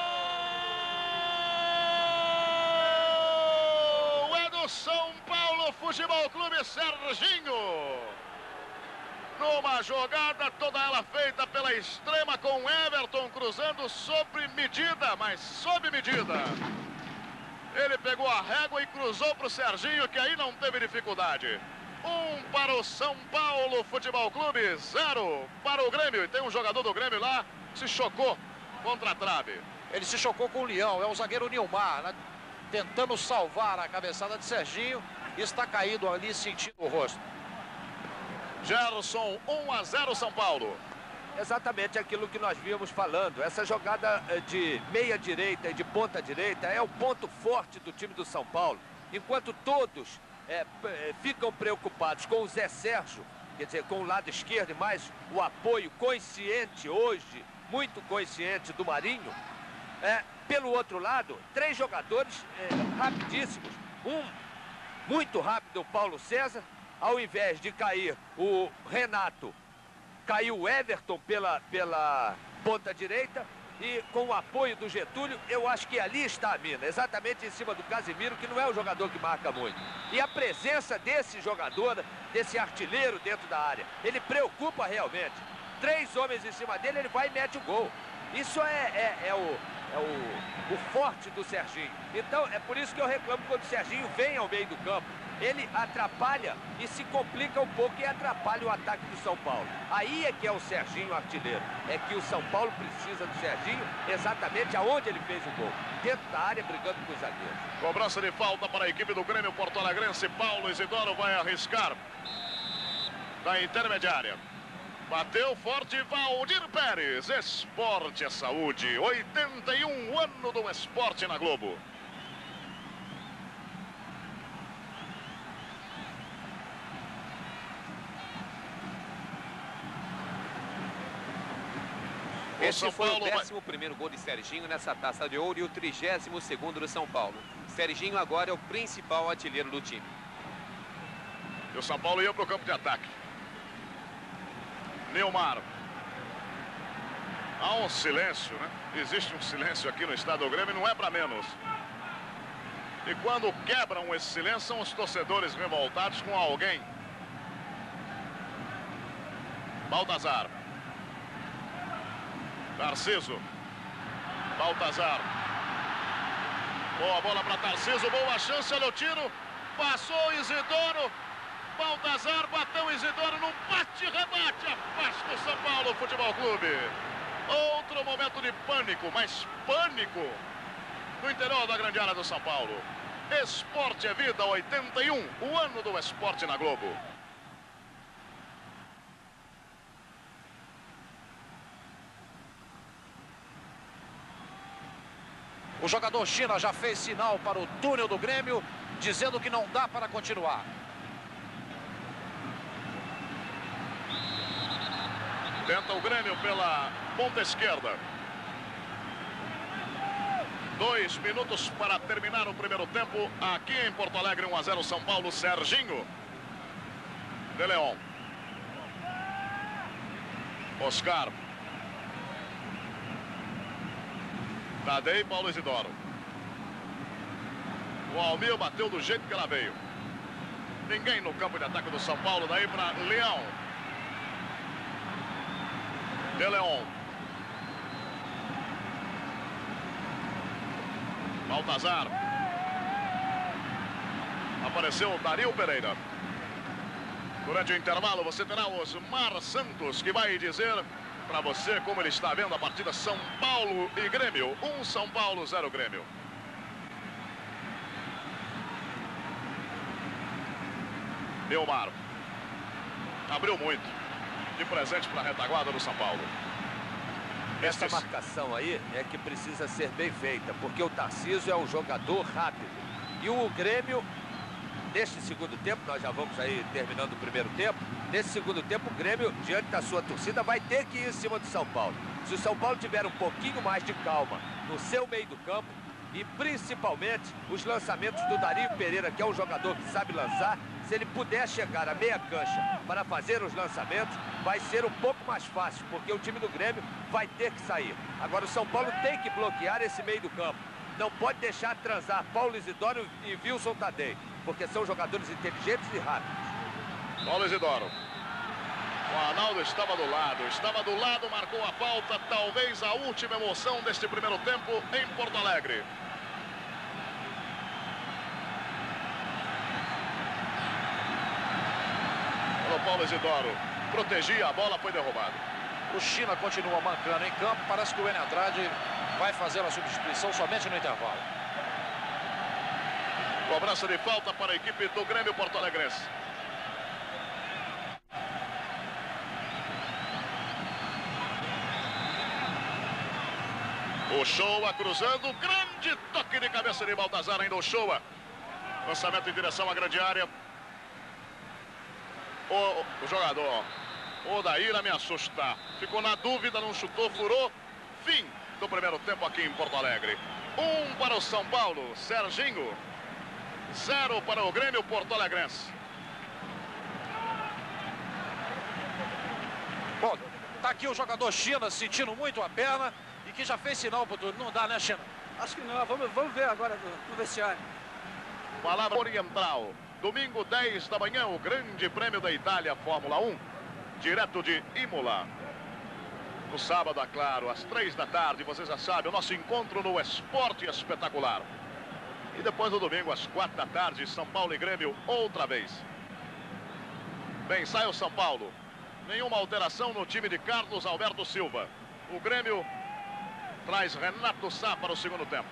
São Paulo Futebol Clube, Serginho. Numa jogada toda ela feita pela extrema com Everton cruzando sobre medida, mas sob medida. Ele pegou a régua e cruzou para o Serginho, que aí não teve dificuldade. Um para o São Paulo Futebol Clube, zero para o Grêmio. E tem um jogador do Grêmio lá que se chocou contra a trave. Ele se chocou com o Leão, é o zagueiro Nilmar, né? Tentando salvar a cabeçada de Serginho. Está caído ali, sentindo o rosto. Gerson, um a zero São Paulo. Exatamente aquilo que nós víamos falando. Essa jogada de meia direita e de ponta direita é o ponto forte do time do São Paulo. Enquanto todos é, ficam preocupados com o Zé Sérgio, quer dizer, com o lado esquerdo e mais o apoio consciente hoje, muito consciente do Marinho, é, pelo outro lado, três jogadores é, rapidíssimos. Um muito rápido, o Paulo César. Ao invés de cair o Renato, caiu o Everton pela, pela ponta direita. E com o apoio do Getúlio, eu acho que ali está a mina, exatamente em cima do Casimiro, que não é um jogador que marca muito. E a presença desse jogador, desse artilheiro dentro da área, ele preocupa realmente. Três homens em cima dele, ele vai e mete o gol. Isso é, é, é, o, é o, o forte do Serginho. Então, é por isso que eu reclamo quando o Serginho vem ao meio do campo. Ele atrapalha e se complica um pouco e atrapalha o ataque do São Paulo. Aí é que é o Serginho artilheiro. É que o São Paulo precisa do Serginho exatamente aonde ele fez o gol. Dentro da área, brigando com os zagueiros. Cobrança de falta para a equipe do Grêmio Porto Alegrense. Paulo Isidoro vai arriscar da intermediária. Bateu forte Valdir Pérez. Esporte é saúde. oitenta e um ano do esporte na Globo. Esse foi o décimo primeiro gol de Serginho nessa Taça de Ouro e o trigésimo segundo do São Paulo. Serginho agora é o principal artilheiro do time. E o São Paulo ia para o campo de ataque. Nilmar. Há um silêncio, né? Existe um silêncio aqui no estado do Grêmio, não é para menos. E quando quebram esse silêncio, são os torcedores revoltados com alguém. Baltazar. Tarciso. Baltazar. Boa bola para Tarciso, boa chance, olha o tiro. Passou Isidoro. Baltazar bateu Isidoro num bate-rebate. Afasta o São Paulo Futebol Clube. Outro momento de pânico, mas pânico no interior da grande área do São Paulo. Esporte é vida, oitenta e um, o ano do esporte na Globo. O jogador China já fez sinal para o túnel do Grêmio, dizendo que não dá para continuar. Tenta o Grêmio pela ponta esquerda. Dois minutos para terminar o primeiro tempo. Aqui em Porto Alegre, um a zero São Paulo. Serginho. De Leon. Oscar. Tadei, Paulo Isidoro. O Almir bateu do jeito que ela veio. Ninguém no campo de ataque do São Paulo. Daí para Leão. De Leon. Baltazar. Apareceu o Dario Pereira. Durante o intervalo você terá os Mar Santos, que vai dizer para você como ele está vendo a partida São Paulo e Grêmio. Um São Paulo, zero Grêmio. Nilmar. Abriu muito. De presente para a retaguarda do São Paulo. Essa marcação aí é que precisa ser bem feita, porque o Tarcísio é um jogador rápido. E o Grêmio, neste segundo tempo, nós já vamos aí terminando o primeiro tempo, nesse segundo tempo o Grêmio, diante da sua torcida, vai ter que ir em cima do São Paulo. Se o São Paulo tiver um pouquinho mais de calma no seu meio do campo, e principalmente os lançamentos do Dario Pereira, que é um jogador que sabe lançar, se ele puder chegar à meia cancha para fazer os lançamentos, vai ser um pouco mais fácil, porque o time do Grêmio vai ter que sair. Agora o São Paulo tem que bloquear esse meio do campo. Não pode deixar transar Paulo Isidoro e Wilson Tadei, porque são jogadores inteligentes e rápidos. Paulo Isidoro. O Arnaldo estava do lado, estava do lado, marcou a falta, talvez a última emoção deste primeiro tempo em Porto Alegre. O Paulo Isidoro protegia a bola, foi derrubado. O China continua mancando em campo. Parece que o Enio Andrade vai fazer a substituição somente no intervalo. Cobrança de falta para a equipe do Grêmio Porto Alegrense. O Showa cruzando, grande toque de cabeça de Baltazar ainda o Showa. Lançamento em direção à grande área. O, o jogador, o Daíra me assusta. Ficou na dúvida, não chutou, furou. Fim do primeiro tempo aqui em Porto Alegre. Um para o São Paulo, Serginho. Zero para o Grêmio Porto Alegrense. Bom, tá aqui o jogador China sentindo muito a perna e que já fez sinal pro tudo. Não dá, né, China? Acho que não. Vamos, vamos ver agora no, no vestiário. Palavra oriental. Domingo, dez da manhã, o Grande Prêmio da Itália, Fórmula um. Direto de Imola. No sábado, é claro, às três da tarde, você já sabe, o nosso encontro no Esporte Espetacular. E depois no domingo, às quatro da tarde, São Paulo e Grêmio outra vez. Bem, sai o São Paulo. Nenhuma alteração no time de Carlos Alberto Silva. O Grêmio traz Renato Sá para o segundo tempo.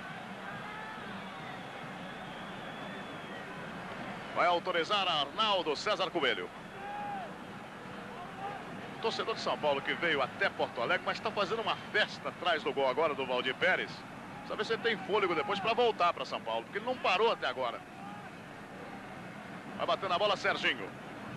Vai autorizar Arnaldo César Coelho. Torcedor de São Paulo que veio até Porto Alegre, mas está fazendo uma festa atrás do gol agora do Valdir Pérez. Sabe se ele tem fôlego depois para voltar para São Paulo, porque ele não parou até agora. Vai bater na bola Serginho.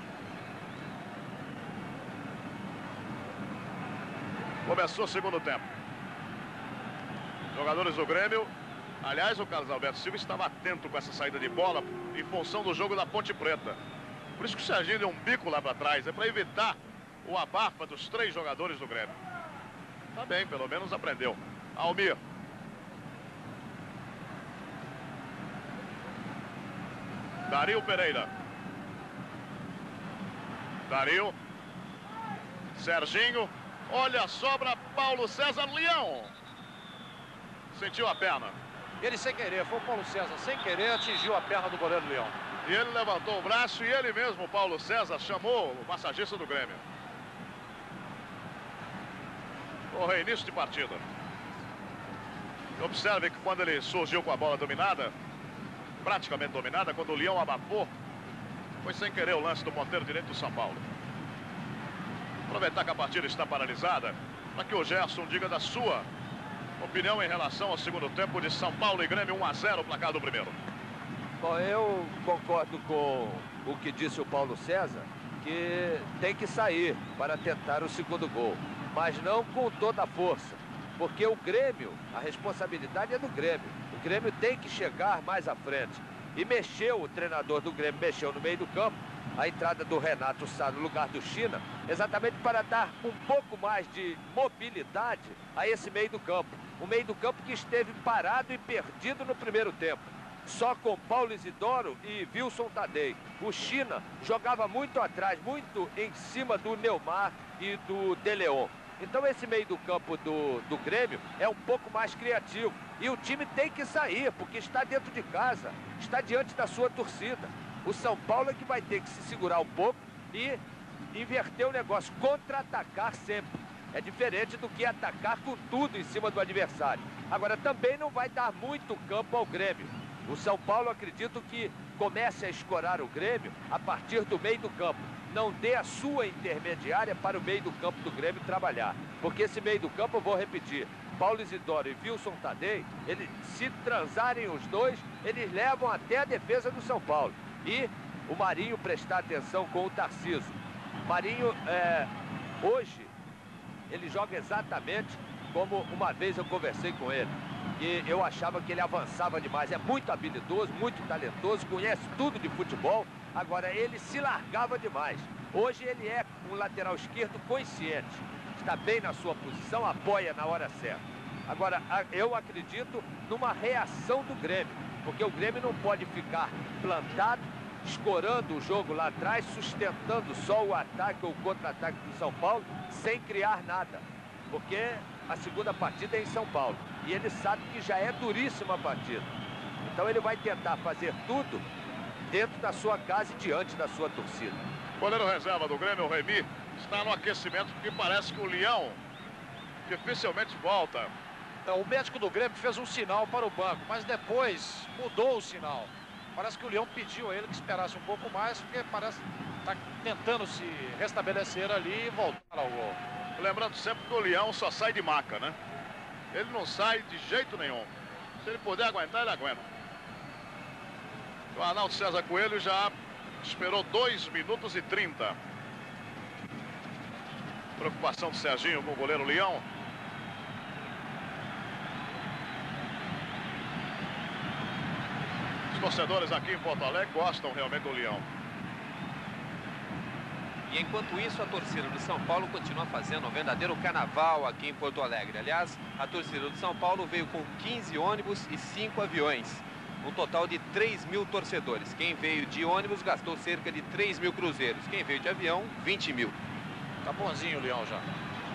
Começou o segundo tempo. Jogadores do Grêmio. Aliás, o Carlos Alberto Silva estava atento com essa saída de bola em função do jogo da Ponte Preta. Por isso que o Serginho deu um bico lá para trás. É para evitar o abafa dos três jogadores do Grêmio. Tá bem, pelo menos aprendeu. Almir. Dario Pereira. Dario. Serginho. Olha a sobra, Paulo César Leão. Sentiu a perna. Ele sem querer, foi o Paulo César, sem querer, atingiu a perna do goleiro Leão. E ele levantou o braço e ele mesmo, Paulo César, chamou o massagista do Grêmio. O reinício de partida. Observe que quando ele surgiu com a bola dominada, praticamente dominada, quando o Leão abafou, foi sem querer o lance do ponteiro direito do São Paulo. Aproveitar que a partida está paralisada, para que o Gerson diga da sua opinião em relação ao segundo tempo de São Paulo e Grêmio. Um a zero o placar do primeiro. Bom, eu concordo com o que disse o Paulo César, que tem que sair para tentar o segundo gol, mas não com toda a força, porque o Grêmio, a responsabilidade é do Grêmio. O Grêmio tem que chegar mais à frente. E mexeu, o treinador do Grêmio mexeu no meio do campo, a entrada do Renato Sá no lugar do China, exatamente para dar um pouco mais de mobilidade a esse meio do campo. O meio do campo que esteve parado e perdido no primeiro tempo. Só com Paulo Isidoro e Wilson Tadei. O China jogava muito atrás, muito em cima do Neymar e do De Leon. Então esse meio do campo do, do Grêmio é um pouco mais criativo. E o time tem que sair, porque está dentro de casa, está diante da sua torcida. O São Paulo é que vai ter que se segurar um pouco e inverter o negócio, contra-atacar sempre. É diferente do que atacar com tudo em cima do adversário. Agora, também não vai dar muito campo ao Grêmio. O São Paulo, acredito que comece a escorar o Grêmio a partir do meio do campo. Não dê a sua intermediária para o meio do campo do Grêmio trabalhar. Porque esse meio do campo, eu vou repetir, Paulo Isidoro e Wilson Tadei, eles, se transarem os dois, eles levam até a defesa do São Paulo. E o Marinho prestar atenção com o Tarcísio. Marinho, é, hoje, ele joga exatamente como uma vez eu conversei com ele. E eu achava que ele avançava demais. É muito habilidoso, muito talentoso, conhece tudo de futebol. Agora, ele se largava demais. Hoje ele é um lateral esquerdo consciente. Está bem na sua posição, apoia na hora certa. Agora, eu acredito numa reação do Grêmio. Porque o Grêmio não pode ficar plantado, escorando o jogo lá atrás, sustentando só o ataque ou o contra-ataque do São Paulo, sem criar nada. Porque a segunda partida é em São Paulo. E ele sabe que já é duríssima a partida. Então ele vai tentar fazer tudo dentro da sua casa e diante da sua torcida. Goleiro reserva do Grêmio, o Remy, Está no aquecimento porque parece que o Leão dificilmente volta. Então, o médico do Grêmio fez um sinal para o banco, mas depois mudou o sinal. Parece que o Leão pediu a ele que esperasse um pouco mais, porque parece que está tentando se restabelecer ali e voltar ao gol. Lembrando sempre que o Leão só sai de maca, né? Ele não sai de jeito nenhum. Se ele puder aguentar, ele aguenta. O Arnaldo César Coelho já esperou dois minutos e trinta. Preocupação do Serginho com o goleiro Leão. Os torcedores aqui em Porto Alegre gostam realmente do Leão. E enquanto isso, a torcida do São Paulo continua fazendo um verdadeiro carnaval aqui em Porto Alegre. Aliás, a torcida do São Paulo veio com quinze ônibus e cinco aviões. Um total de três mil torcedores. Quem veio de ônibus gastou cerca de três mil cruzeiros. Quem veio de avião, vinte mil. Tá bonzinho o Leão já.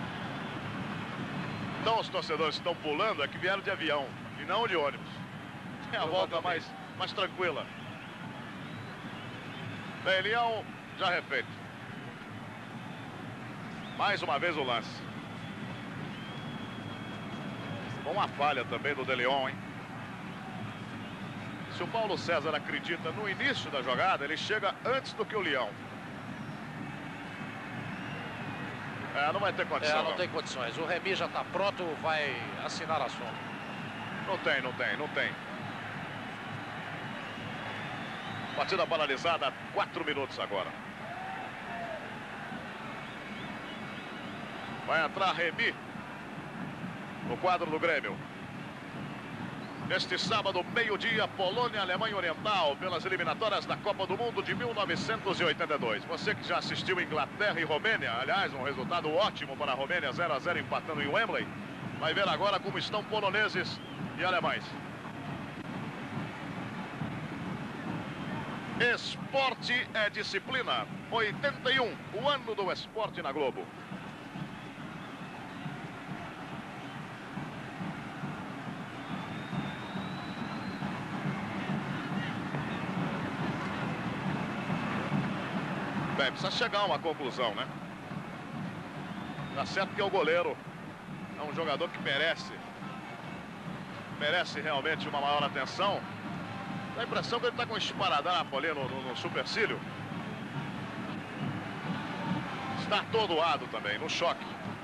Então os torcedores que estão pulando é que vieram de avião e não de ônibus. É a volta mais, mais tranquila. Bem, Leão já refeito. Mais uma vez o lance. Com uma falha também do De Leon, hein? Se o Paulo César acredita no início da jogada, ele chega antes do que o Leão. É, não vai ter condição. É, não, não tem condições. O Remy já está pronto, vai assinar a soma. Não tem, não tem, não tem. Partida paralisada há quatro minutos agora. Vai entrar Remy no quadro do Grêmio. Neste sábado, meio-dia, Polônia, Alemanha Oriental, pelas eliminatórias da Copa do Mundo de mil novecentos e oitenta e dois. Você que já assistiu Inglaterra e Romênia, aliás, um resultado ótimo para a Romênia, zero a zero empatando em Wembley, vai ver agora como estão poloneses e alemães. Esporte é disciplina. oitenta e um, o ano do esporte na Globo. Bem, precisa chegar a uma conclusão, né? Tá certo que é o goleiro. É um jogador que merece. Merece realmente uma maior atenção. Dá a impressão que ele está com um esparadrapo ali no, no, no supercílio. Está atordoado também, no choque.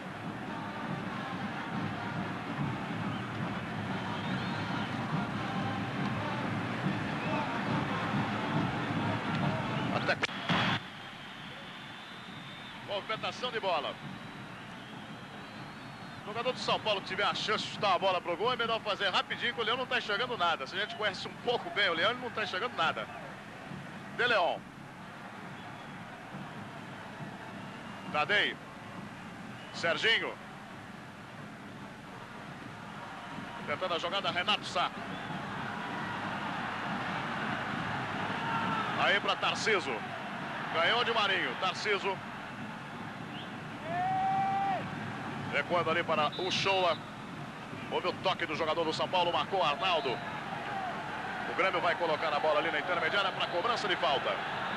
Até... Movimentação de bola. O jogador do São Paulo que tiver a chance de chutar a bola pro gol, é melhor fazer rapidinho, que o Leão não está enxergando nada. Se a gente conhece um pouco bem o Leão, ele não está enxergando nada. De Leon. Tadei. Serginho. Tentando a jogada, Renato Sá. Aí para Tarciso. Ganhou de Marinho. Tarciso. Recuando ali para o Shoa. Houve o toque do jogador do São Paulo, marcou Arnaldo. O Grêmio vai colocar a bola ali na intermediária para cobrança de falta.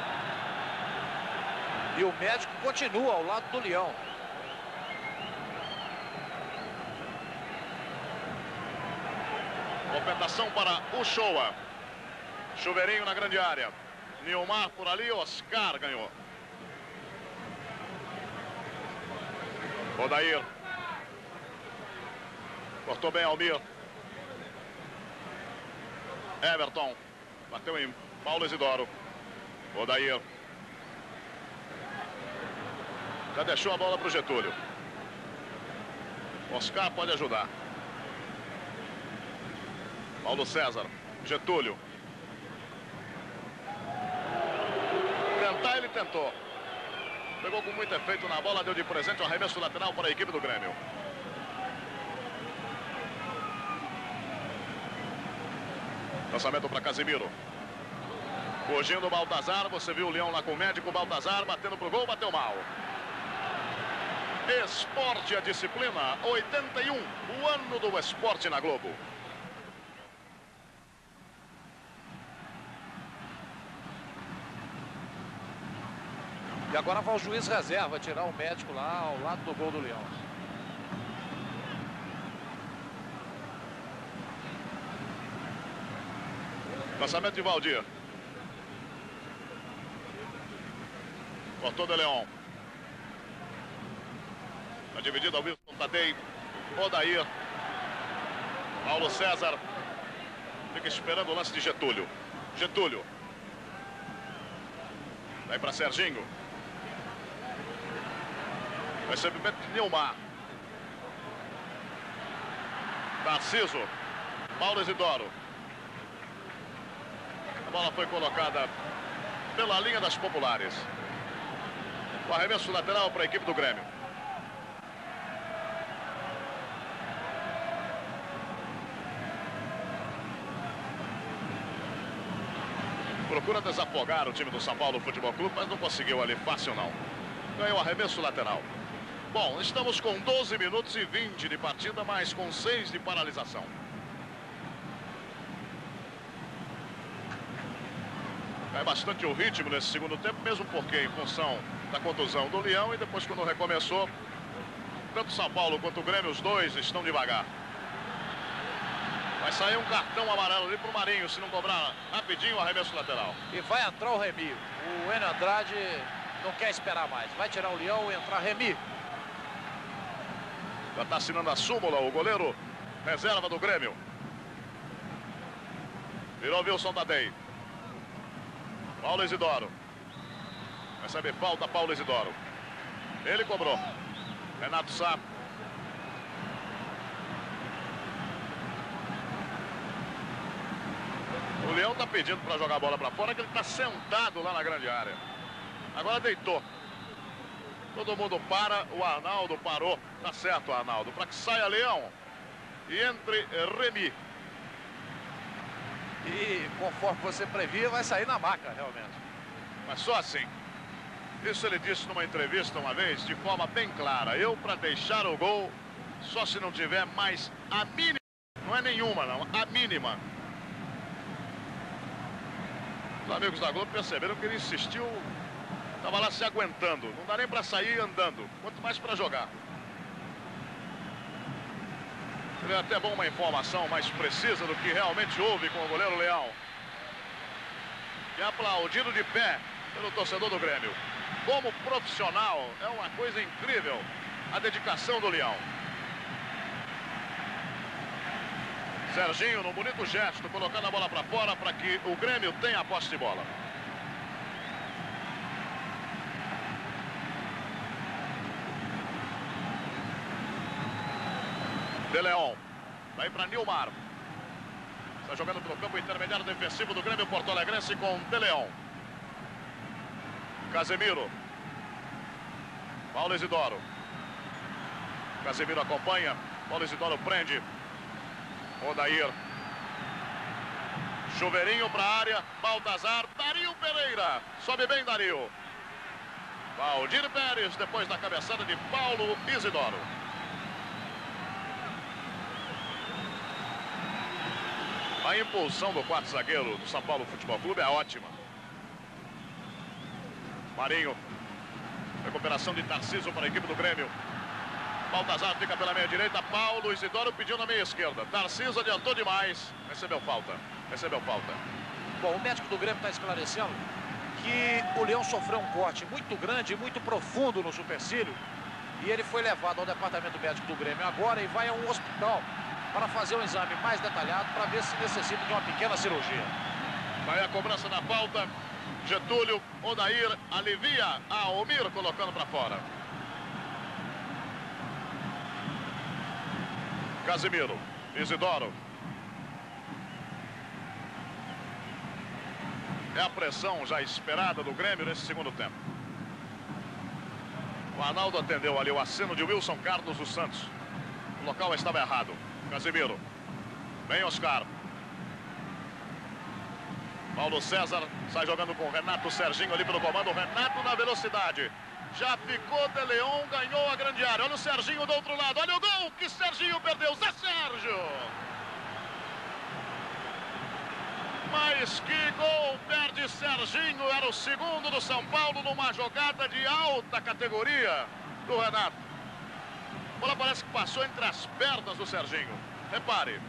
E o médico continua ao lado do Leão. Movimentação para o Shoa. Chuveirinho na grande área. Nilmar por ali, Oscar ganhou. Odair. Cortou bem Almir. Everton. Bateu em Paulo Isidoro. Odair. Já deixou a bola para o Getúlio. Oscar pode ajudar. Paulo César. Getúlio. Tentar, ele tentou. Pegou com muito efeito na bola, deu de presente o arremesso lateral para a equipe do Grêmio. Lançamento para Casimiro. Fugindo o Baltazar, você viu o Leão lá com o médico, Baltazar batendo pro gol, bateu mal. Esporte é disciplina, oitenta e um, o ano do esporte na Globo. E E agora vai o juiz reserva tirar o médico lá ao lado do gol do Leão. Lançamento de Valdir. Cortou de Leão. A dividida ao Wilson Tadei. Odair. Paulo César. Fica esperando o lance de Getúlio. Getúlio. Vai para Serginho. Recebimento de Nilmar. Tarciso. Paulo Isidoro. A bola foi colocada pela linha das populares. O arremesso lateral para a equipe do Grêmio. Procura desafogar o time do São Paulo Futebol Clube, mas não conseguiu ali fácil não. Ganhou o arremesso lateral. Bom, estamos com doze minutos e vinte de partida, mas com seis de paralisação. Cai bastante o ritmo nesse segundo tempo, mesmo porque em função da contusão do Leão, e depois quando recomeçou, tanto São Paulo quanto o Grêmio, os dois estão devagar. Vai sair um cartão amarelo ali pro Marinho, se não cobrar rapidinho o arremesso lateral. E vai entrar o Remy. O Enio Andrade não quer esperar mais. Vai tirar o Leão e entrar Remy. Já está assinando a súmula o goleiro reserva do Grêmio. Virou Wilson Tadei. Paulo Isidoro. Recebe falta Paulo Isidoro. Ele cobrou. Renato Sá. O Leão está pedindo para jogar a bola para fora, que ele está sentado lá na grande área. Agora deitou. Todo mundo para, o Arnaldo parou. Tá certo, Arnaldo. Para que saia Leão e entre Remy. E conforme você previa, vai sair na maca, realmente. Mas só assim. Isso ele disse numa entrevista uma vez, de forma bem clara. Eu, para deixar o gol, só se não tiver mais a mínima. Não é nenhuma, não. A mínima. Os amigos da Globo perceberam que ele insistiu. Estava lá se aguentando. Não dá nem para sair andando. Quanto mais para jogar. Seria até bom uma informação mais precisa do que realmente houve com o goleiro Leão. E aplaudido de pé pelo torcedor do Grêmio. Como profissional, é uma coisa incrível a dedicação do Leão. Serginho, num bonito gesto, colocando a bola para fora para que o Grêmio tenha a posse de bola. De Leão. Vai para Nilmar. Está jogando pelo campo intermediário defensivo do Grêmio Porto Alegrense com De Leão. Casemiro. Paulo Isidoro. Casemiro acompanha. Paulo Isidoro prende. Odair. Chuveirinho para a área. Baltazar. Dario Pereira. Sobe bem, Dario. Valdir Pérez depois da cabeçada de Paulo Isidoro. A impulsão do quarto zagueiro do São Paulo Futebol Clube é ótima. Marinho. Recuperação de Tarciso para a equipe do Grêmio. Baltazar fica pela meia direita. Paulo Isidoro pediu na meia esquerda. Tarciso adiantou demais. Recebeu falta. Recebeu falta. Bom, o médico do Grêmio está esclarecendo que o Leão sofreu um corte muito grande, muito profundo no supercílio. E ele foi levado ao departamento médico do Grêmio agora e vai a um hospital para fazer um exame mais detalhado para ver se necessita de uma pequena cirurgia. Vai a cobrança da falta. Getúlio, Odair, alivia a Almir colocando para fora. Casemiro, Isidoro. É a pressão já esperada do Grêmio nesse segundo tempo. O Arnaldo atendeu ali o aceno de Wilson Carlos dos Santos. O local estava errado. Casemiro. Vem Oscar. Paulo César sai jogando com o Renato Serginho ali pelo comando. Renato na velocidade. Já ficou De Leão, ganhou a grande área. Olha o Serginho do outro lado. Olha o gol que Serginho perdeu. Zé Sérgio. Mais Rapaz, que gol! Perde Serginho, era o segundo do São Paulo numa jogada de alta categoria do Renato. A bola parece que passou entre as pernas do Serginho. Repare.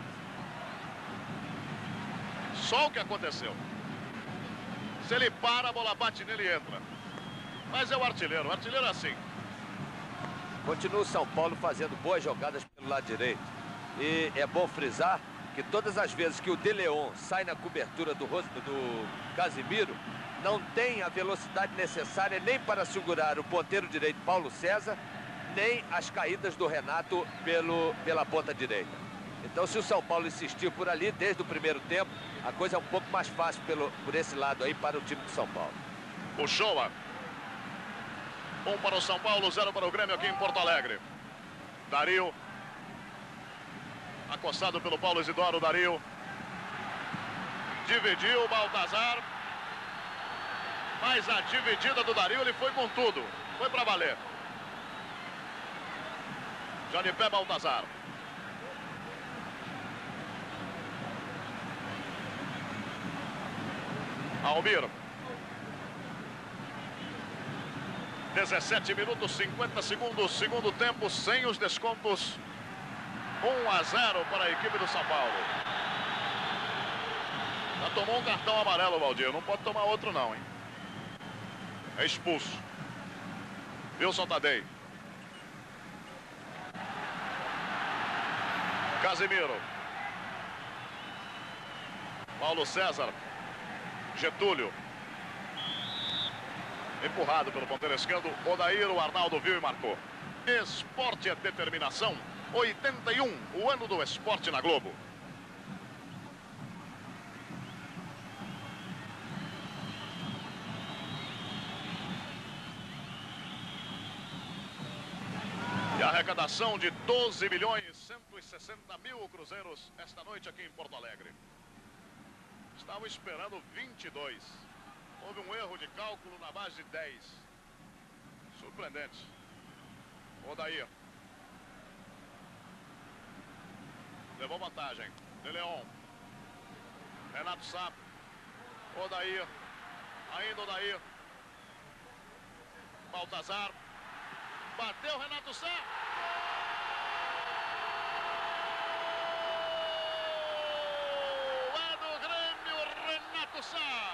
Só o que aconteceu. Se ele para, a bola bate nele e entra. Mas é o artilheiro, o artilheiro é assim. Continua o São Paulo fazendo boas jogadas pelo lado direito. E é bom frisar que todas as vezes que o De Leon sai na cobertura do, do Casimiro, não tem a velocidade necessária nem para segurar o ponteiro direito Paulo César, nem as caídas do Renato pelo, pela ponta direita. Então, se o São Paulo insistir por ali desde o primeiro tempo, a coisa é um pouco mais fácil pelo, por esse lado aí para o time do São Paulo. O Shoa. Um para o São Paulo, zero para o Grêmio aqui em Porto Alegre. Dario. Acossado pelo Paulo Isidoro, Dario. Dividiu o Baltazar. Mas a dividida do Dario, ele foi com tudo. Foi para valer. Já de pé, Baltazar. Almir. dezessete minutos, cinquenta segundos, segundo tempo, sem os descontos. um a zero para a equipe do São Paulo. Já tomou um cartão amarelo, Valdir. Não pode tomar outro não, hein? É expulso. Wilson Tadei. Casimiro. Paulo César. Getúlio. Empurrado pelo ponteiro esquerdo. Odair, o Arnaldo viu e marcou. Esporte é determinação. oitenta e um, o ano do esporte na Globo. E a arrecadação de doze milhões cento e sessenta mil cruzeiros esta noite aqui em Porto Alegre. Estavam esperando vinte e dois. Houve um erro de cálculo na base de dez. Surpreendente. Odair. Levou vantagem. De Leon. Renato Sá. Odair. Ainda Odair. Baltazar. Bateu Renato Sá. É do Grêmio, Renato Sá.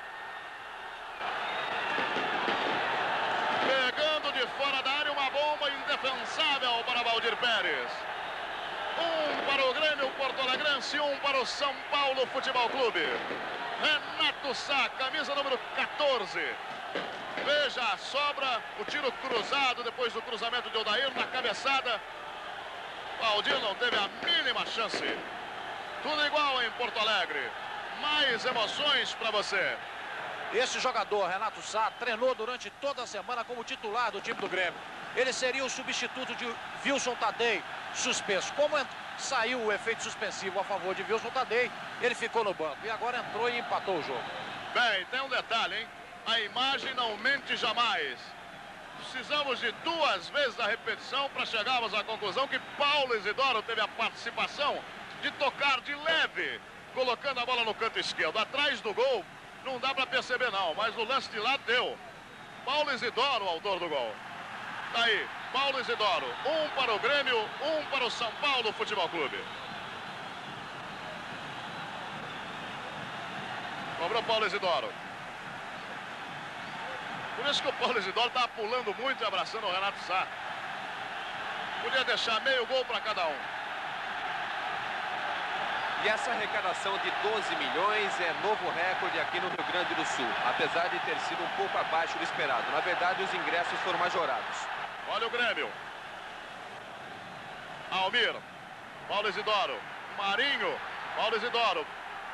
Pegando de fora da área uma bomba indefensável para Valdir Pérez. Um para o Grêmio Porto Alegrense, um para o São Paulo Futebol Clube. Renato Sá, camisa número quatorze. Veja a sobra, o tiro cruzado depois do cruzamento de Odair na cabeçada. Valdir não teve a mínima chance. Tudo igual em Porto Alegre. Mais emoções para você. Esse jogador, Renato Sá, treinou durante toda a semana como titular do time do Grêmio. Ele seria o substituto de Wilson Tadei, suspenso. Como saiu o efeito suspensivo a favor de Wilson Tadei, ele ficou no banco. E agora entrou e empatou o jogo. Bem, tem um detalhe, hein? A imagem não mente jamais. Precisamos de duas vezes a repetição para chegarmos à conclusão que Paulo Isidoro teve a participação de tocar de leve, colocando a bola no canto esquerdo. Atrás do gol, não dá para perceber não, mas no lance de lá deu. Paulo Isidoro, o autor do gol. Tá aí, Paulo Isidoro. Um para o Grêmio, um para o São Paulo Futebol Clube. Cobrou Paulo Isidoro. Por isso que o Paulo Isidoro estava pulando muito e abraçando o Renato Sá. Podia deixar meio gol para cada um. E essa arrecadação de doze milhões é novo recorde aqui no Rio Grande do Sul, apesar de ter sido um pouco abaixo do esperado. Na verdade, os ingressos foram majorados. Olha o Grêmio. Almir. Paulo Isidoro. Marinho. Paulo Isidoro.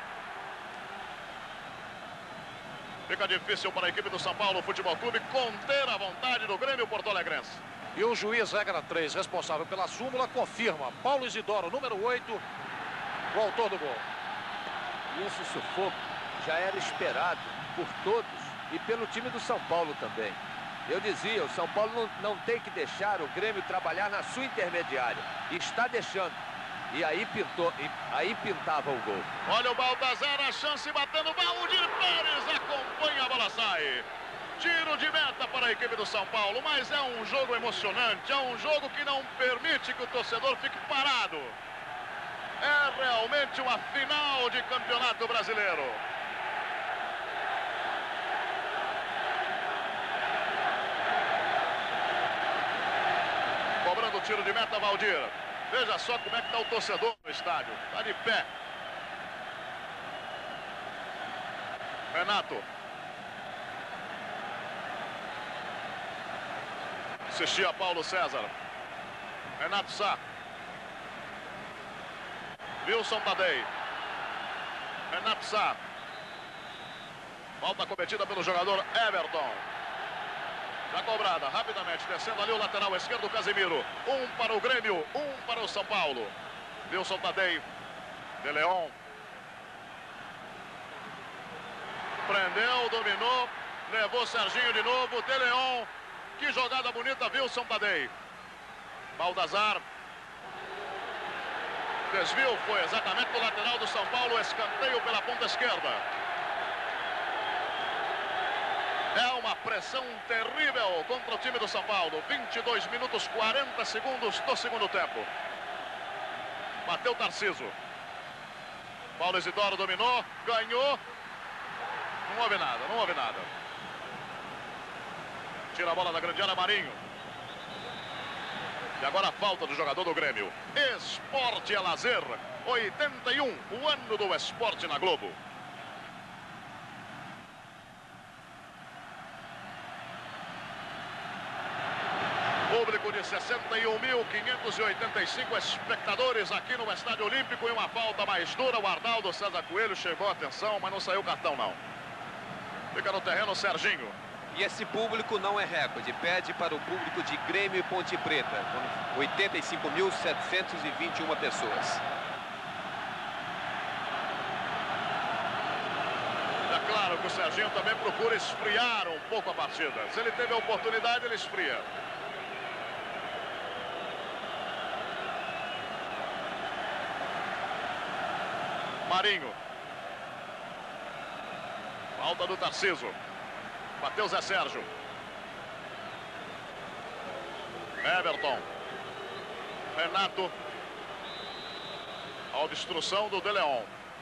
Fica difícil para a equipe do São Paulo Futebol Clube conter a vontade do Grêmio Porto Alegrense. E o juiz, regra três, responsável pela súmula, confirma. Paulo Isidoro, número oito, o autor do gol. E esse sufoco já era esperado por todos e pelo time do São Paulo também. Eu dizia, o São Paulo não, não tem que deixar o Grêmio trabalhar na sua intermediária. E está deixando. E aí pintou, e aí pintava o gol. Olha o Baltazar, a chance batendo, Valdir Pérez acompanha, a bola sai. Tiro de meta para a equipe do São Paulo, mas é um jogo emocionante, é um jogo que não permite que o torcedor fique parado. É realmente uma final de campeonato brasileiro. Cobrando o tiro de meta, Valdir. Veja só como é que está o torcedor no estádio. Está de pé. Renato. Assistia Paulo César. Renato Sá. Wilson Tadei. Renato Sá. Falta cometida pelo jogador Everton. Já cobrada, rapidamente, descendo ali o lateral esquerdo, Casemiro. Um para o Grêmio, um para o São Paulo. Wilson Tadei. De Leon. Prendeu, dominou. Levou Serginho de novo. De Leon. Que jogada bonita, Wilson Tadei. Baltazar. Desvio foi exatamente do lateral do São Paulo. Escanteio pela ponta esquerda. É uma pressão terrível contra o time do São Paulo. vinte e dois minutos, quarenta segundos do segundo tempo. Bateu Tarciso. Paulo Isidoro dominou, ganhou. Não houve nada, não houve nada. Tira a bola da grande área, Marinho. E agora a falta do jogador do Grêmio. Esporte é lazer. oitenta e um, o ano do esporte na Globo. Público de sessenta e um mil quinhentos e oitenta e cinco espectadores aqui no Estádio Olímpico. E uma falta mais dura. O Arnaldo César Coelho chegou a atenção, mas não saiu cartão não. Fica no terreno o Serginho. E esse público não é recorde. Pede para o público de Grêmio e Ponte Preta, com oitenta e cinco mil setecentas e vinte e uma pessoas. É claro que o Serginho também procura esfriar um pouco a partida. Se ele teve a oportunidade, ele esfria. Marinho. Falta do Tarciso. Bateu Zé Sérgio. Everton. Renato. A obstrução do De Leon.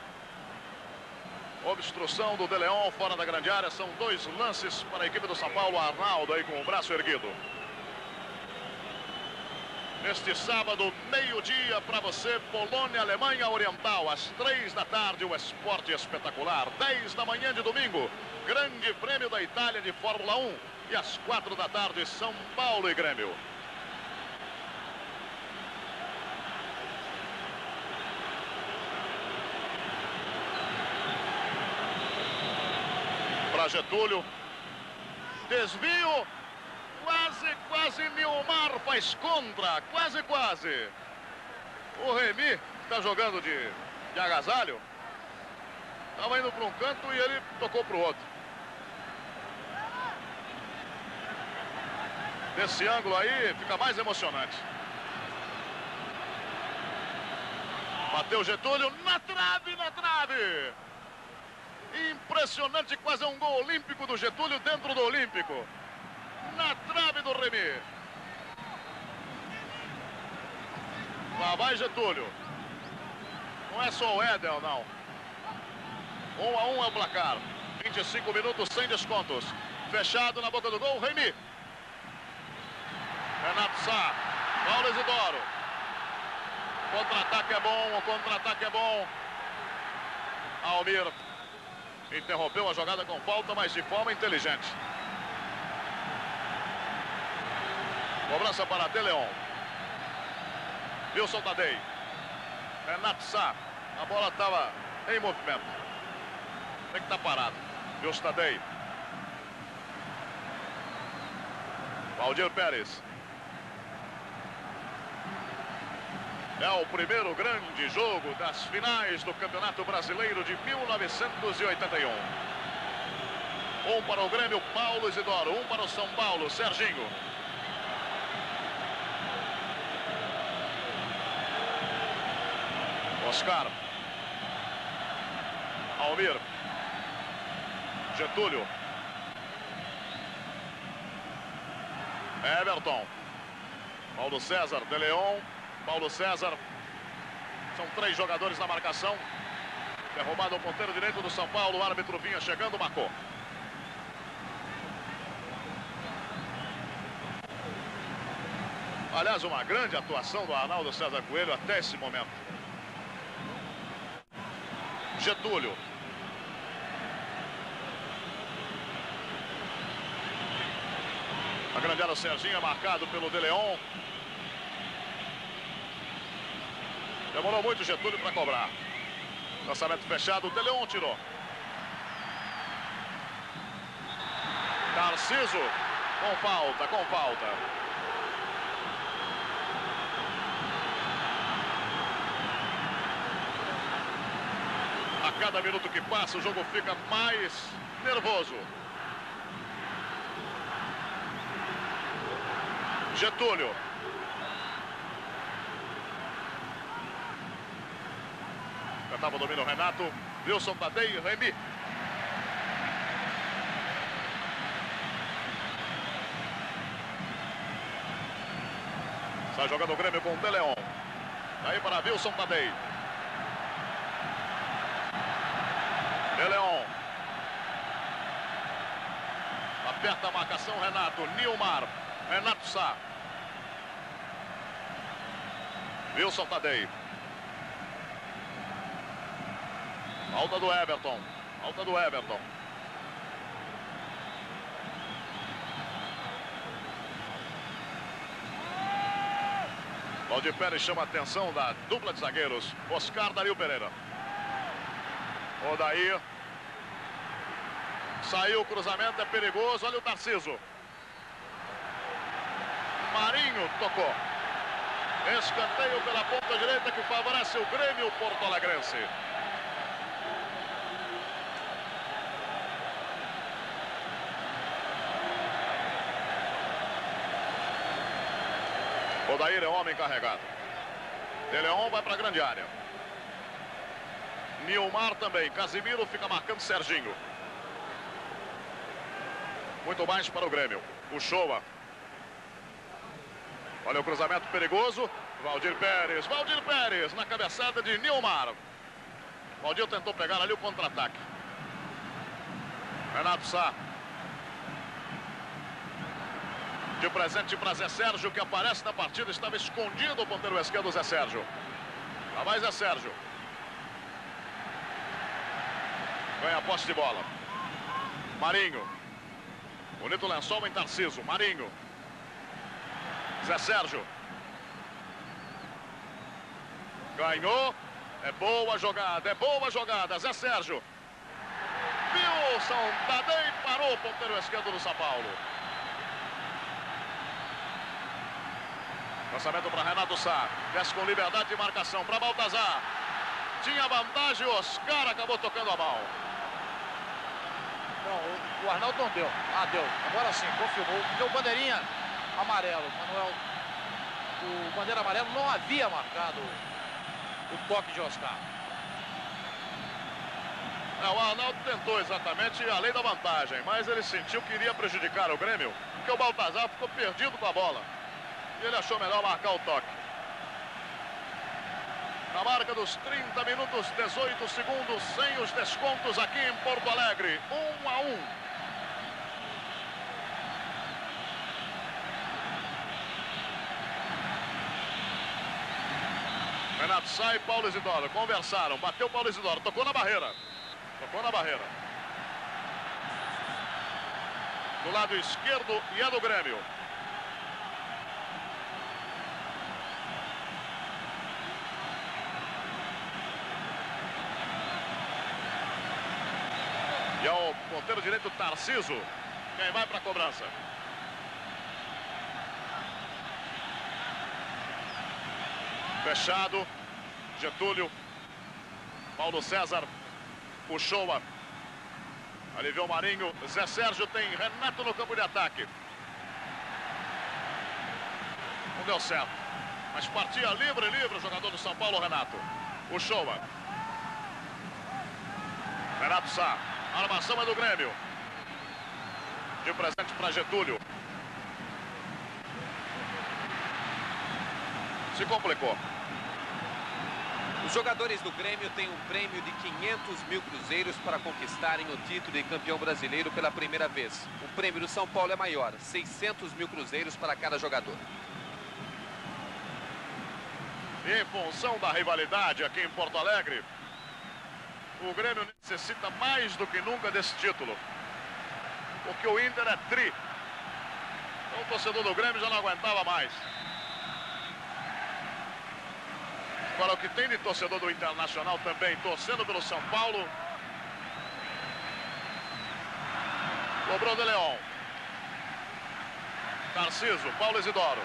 Obstrução do De Leon fora da grande área. São dois lances para a equipe do São Paulo. Arnaldo aí com o braço erguido. Neste sábado, meio-dia, para você, Polônia, Alemanha Oriental, às três da tarde, o esporte espetacular. Dez da manhã de domingo, Grande Prêmio da Itália de Fórmula um. E às quatro da tarde, São Paulo e Grêmio. Para Getúlio. Desvio. Quase, quase Nilmar faz contra. Quase, quase. O Remy está jogando de, de agasalho. Estava indo para um canto e ele tocou para o outro. Desse ângulo aí fica mais emocionante. Bateu Getúlio na trave, na trave. Impressionante, quase um gol olímpico do Getúlio dentro do Olímpico. Na trave do Remy. Lá vai Getúlio. Não é só o Éder, não. Um a um é o placar. vinte e cinco minutos sem descontos. Fechado na boca do gol, Remy. Renato Sá. Paulo Isidoro. Contra-ataque é bom, o contra-ataque é bom. Almir interrompeu a jogada com falta, mas de forma inteligente. Cobrança para De Leon. Wilson Tadei. Renato Sá. A bola estava em movimento. Tem que estar parado. Wilson Tadei. Valdir Pérez. É o primeiro grande jogo das finais do Campeonato Brasileiro de mil novecentos e oitenta e um. Um para o Grêmio, Paulo Isidoro. Um para o São Paulo, Serginho. Oscar. Almir. Getúlio. Everton. Paulo César, De Leon. Paulo César. São três jogadores na marcação. Derrubado o ponteiro direito do São Paulo. O árbitro vinha chegando, marcou. Aliás, uma grande atuação do Arnaldo César Coelho até esse momento. Getúlio. A grande área Serginho é marcado pelo De Leon. Demorou muito o Getúlio para cobrar. Lançamento fechado, o De Leon tirou. Tarciso com falta, com falta. A cada minuto que passa, o jogo fica mais nervoso. Getúlio. Tentava o domínio o Renato. Wilson Tadei, Remy. Sai jogando o Grêmio com o De Leon. Daí para Wilson Tadei. De Leon. Aperta a marcação, Renato. Nilmar. Renato Sá. Wilson Tadei. Falta do Everton. Falta do Everton. Valdir Pérez chama a atenção da dupla de zagueiros. Oscar, Dario Pereira. Odair. Saiu o cruzamento, é perigoso. Olha o Tarciso. Marinho tocou. Escanteio pela ponta direita que favorece o Grêmio porto-alegrense. Odair é homem carregado. De Leon vai para a grande área. Nilmar também. Casimiro fica marcando Serginho. Muito mais para o Grêmio. O Shoa. Olha o cruzamento perigoso. Valdir Pérez. Valdir Pérez na cabeçada de Nilmar. Valdir tentou pegar ali o contra-ataque. Renato Sá. De presente para Zé Sérgio, que aparece na partida. Estava escondido o ponteiro esquerdo, Zé Sérgio. Lá vai Zé Sérgio. Ganha a posse de bola. Marinho. Bonito lençol em Tarciso. Marinho. Zé Sérgio. Ganhou. É boa jogada. É boa jogada. Zé Sérgio. Wilson Tadei parou o ponteiro esquerdo do São Paulo. Lançamento para Renato Sá. Desce com liberdade de marcação para Baltazar. Tinha vantagem, Oscar acabou tocando a mão. Não, o, o Arnaldo não deu. Ah, deu. Agora sim, confirmou. Deu bandeirinha amarelo. Manuel, o bandeira amarelo não havia marcado o toque de Oscar. É, o Arnaldo tentou exatamente a lei da vantagem, mas ele sentiu que iria prejudicar o Grêmio, porque o Baltazar ficou perdido com a bola. E ele achou melhor marcar o toque. Na marca dos trinta minutos, dezoito segundos, sem os descontos aqui em Porto Alegre. um a um. Renato sai, Paulo Isidoro. Conversaram, bateu Paulo Isidoro, tocou na barreira. Tocou na barreira. Do lado esquerdo e é do Grêmio. E é o ponteiro direito Tarciso quem vai para a cobrança. Fechado. Getúlio. Paulo César. O Shoa. Aliviou o Marinho. Zé Sérgio tem Renato no campo de ataque. Não deu certo. Mas partia livre, livre o jogador do São Paulo, Renato. O Showa. Renato Sá. A armação é do Grêmio. De presente para Getúlio. Se complicou. Os jogadores do Grêmio têm um prêmio de quinhentos mil cruzeiros para conquistarem o título de campeão brasileiro pela primeira vez. O prêmio do São Paulo é maior, seiscentos mil cruzeiros para cada jogador. E em função da rivalidade aqui em Porto Alegre, o Grêmio necessita mais do que nunca desse título. Porque o Inter é tri. Então o torcedor do Grêmio já não aguentava mais. Agora, o que tem de torcedor do Internacional também torcendo pelo São Paulo. Cobrou de Leão. Tarciso, Paulo Isidoro.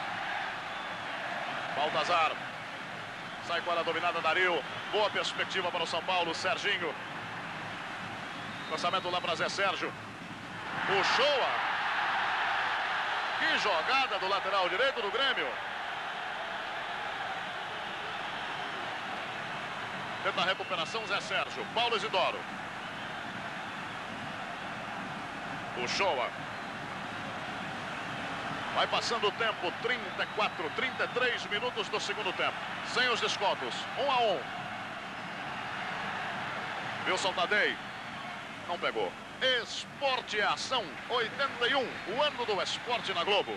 Baltazar. Sai com a dominada Dario. Boa perspectiva para o São Paulo. Serginho. Lançamento lá para Zé Sérgio. O Showa. Que jogada do lateral direito do Grêmio. Tenta a recuperação, Zé Sérgio. Paulo Isidoro. O Showa. Vai passando o tempo. trinta e quatro, trinta e três minutos do segundo tempo. Sem os descontos. Um a um. Wilson Tadei. Não pegou. Esporte e Ação. oitenta e um. O ano do esporte na Globo.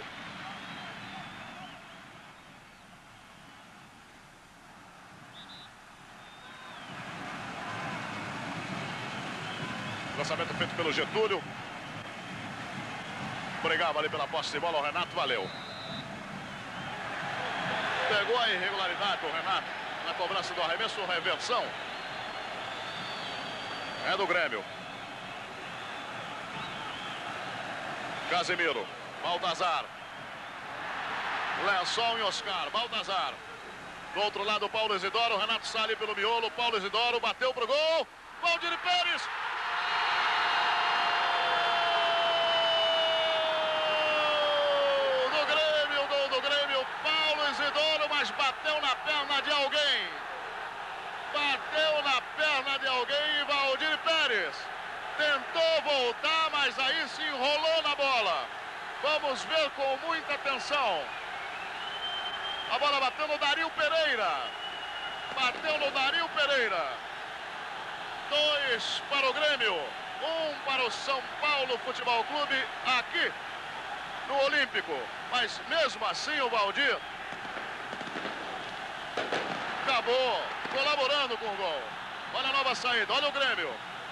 Lançamento feito pelo Getúlio. Brigava ali pela posse de bola o Renato, valeu. Pegou a irregularidade o Renato na cobrança do arremesso, reversão. É do Grêmio. Casimiro. Baltazar. Lençol e Oscar. Baltazar. Do outro lado, Paulo Isidoro. Renato sai pelo miolo. Paulo Isidoro bateu pro gol. Valdir Pérez. Bateu na perna de alguém. Bateu na perna de alguém e Valdir Pérez tentou voltar, mas aí se enrolou na bola. Vamos ver com muita atenção. A bola bateu no Dario Pereira. Bateu no Dario Pereira. Dois para o Grêmio. Um para o São Paulo Futebol Clube aqui no Olímpico. Mas mesmo assim o Valdir acabou colaborando com o gol. Olha a nova saída, olha o Grêmio.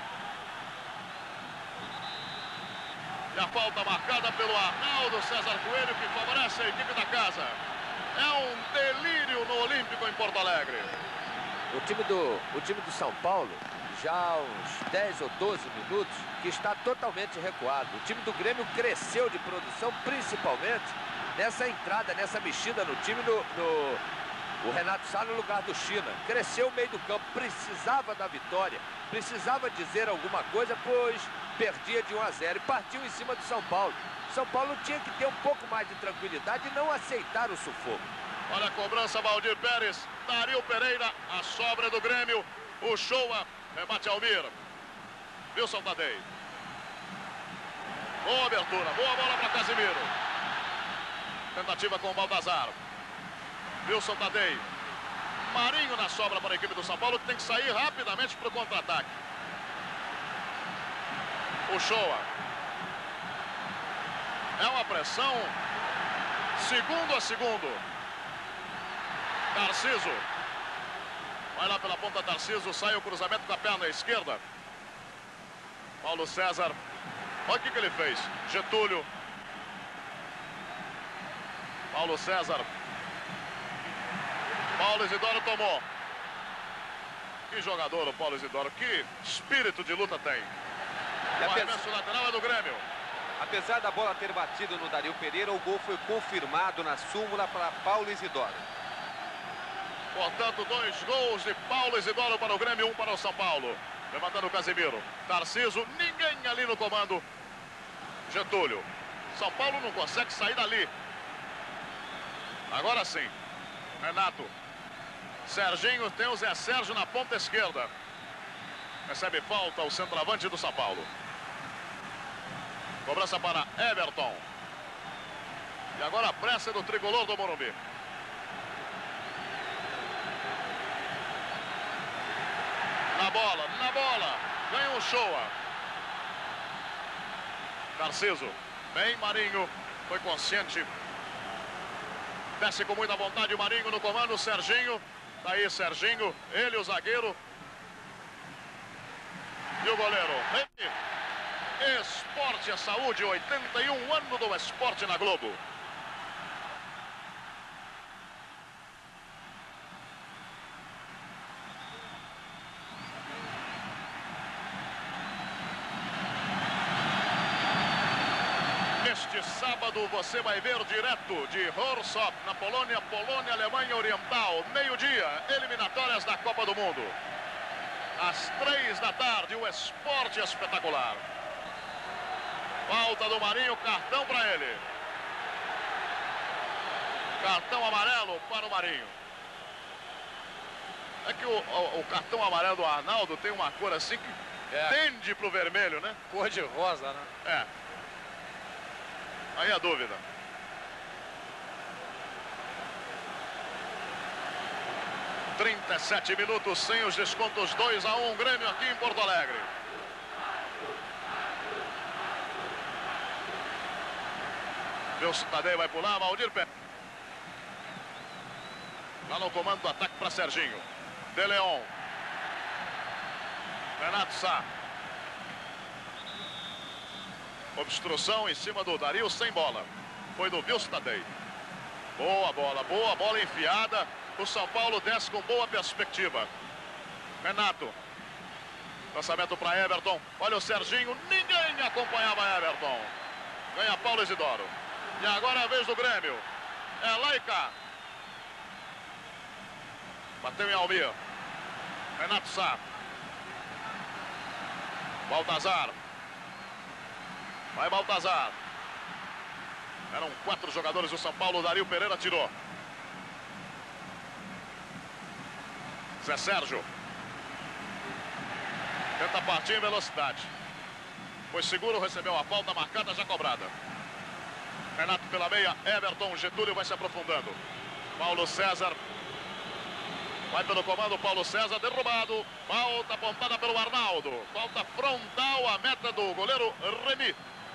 E a falta marcada pelo Arnaldo César Coelho, que favorece a equipe da casa. É um delírio no Olímpico em Porto Alegre. O time do, o time do São Paulo, já há uns dez ou doze minutos, que está totalmente recuado. O time do Grêmio cresceu de produção, principalmente nessa entrada, nessa mexida no time no... no... O Renato Sá no lugar do China. Cresceu o meio do campo, precisava da vitória, precisava dizer alguma coisa, pois perdia de um a zero e partiu em cima do São Paulo. São Paulo tinha que ter um pouco mais de tranquilidade e não aceitar o sufoco. Olha a cobrança, Valdir Pérez, Dario Pereira, a sobra do Grêmio, o Showa, rebate Almir. Wilson Tadei. Boa abertura, boa bola para Casimiro. Tentativa com o Baltazar. Wilson Tadei. Marinho na sobra para a equipe do São Paulo, que tem que sair rapidamente para o contra-ataque. O Showa. É uma pressão segundo a segundo. Tarciso. Vai lá pela ponta Tarciso, sai o cruzamento com a perna esquerda. Paulo César. Olha o que, que ele fez. Getúlio. Paulo César. Paulo Isidoro tomou. Que jogador o Paulo Isidoro. Que espírito de luta tem. O arremesso lateral é do Grêmio. Apesar da bola ter batido no Dario Pereira, o gol foi confirmado na súmula para Paulo Isidoro. Portanto, dois gols de Paulo Isidoro para o Grêmio, um para o São Paulo. Levantando o Casimiro. Tarciso, ninguém ali no comando. Getúlio. São Paulo não consegue sair dali. Agora sim. Renato. Serginho, tem o Zé Sérgio na ponta esquerda. Recebe falta o centroavante do São Paulo. Cobrança para Everton. E agora a pressa do tricolor do Morumbi. Na bola, na bola. Ganha um Shoa. Narciso. Bem, Marinho. Foi consciente. Desce com muita vontade o Marinho no comando. Serginho. Tá aí Serginho. Ele, o zagueiro. E o goleiro. Esporte é saúde. oitenta e um anos do esporte na Globo. Neste sábado você vai ver direto de Wrocław, na Polônia, Polônia, Alemanha Oriental, meio-dia, eliminatórias da Copa do Mundo. Às três da tarde, o esporte espetacular. Falta do Marinho, cartão para ele. Cartão amarelo para o Marinho. É que o, o, o cartão amarelo do Arnaldo tem uma cor assim que é. tende para o vermelho, né? Cor de rosa, né? É. Aí a dúvida. trinta e sete minutos sem os descontos, dois a um, Grêmio aqui em Porto Alegre. Wilson Tadei vai pular, Valdir Pé. Lá no comando do ataque para Serginho. De Leon. Renato Sá. Obstrução em cima do Dario, sem bola. Foi do Wilson Tadei. Boa bola, boa bola enfiada. O São Paulo desce com boa perspectiva. Renato. Lançamento para Everton. Olha o Serginho. Ninguém acompanhava Everton. Ganha Paulo Isidoro. E agora é a vez do Grêmio. É lá e cá. Bateu em Almir. Renato Sá. Baltazar. Vai Baltazar. Eram quatro jogadores do São Paulo. Dario Pereira tirou. Zé Sérgio. Tenta partir em velocidade. Foi seguro, recebeu a falta marcada, já cobrada. Renato pela meia, Everton, Getúlio vai se aprofundando. Paulo César. Vai pelo comando, Paulo César, derrubado. Falta apontada pelo Arnaldo. Falta frontal à meta do goleiro Remy.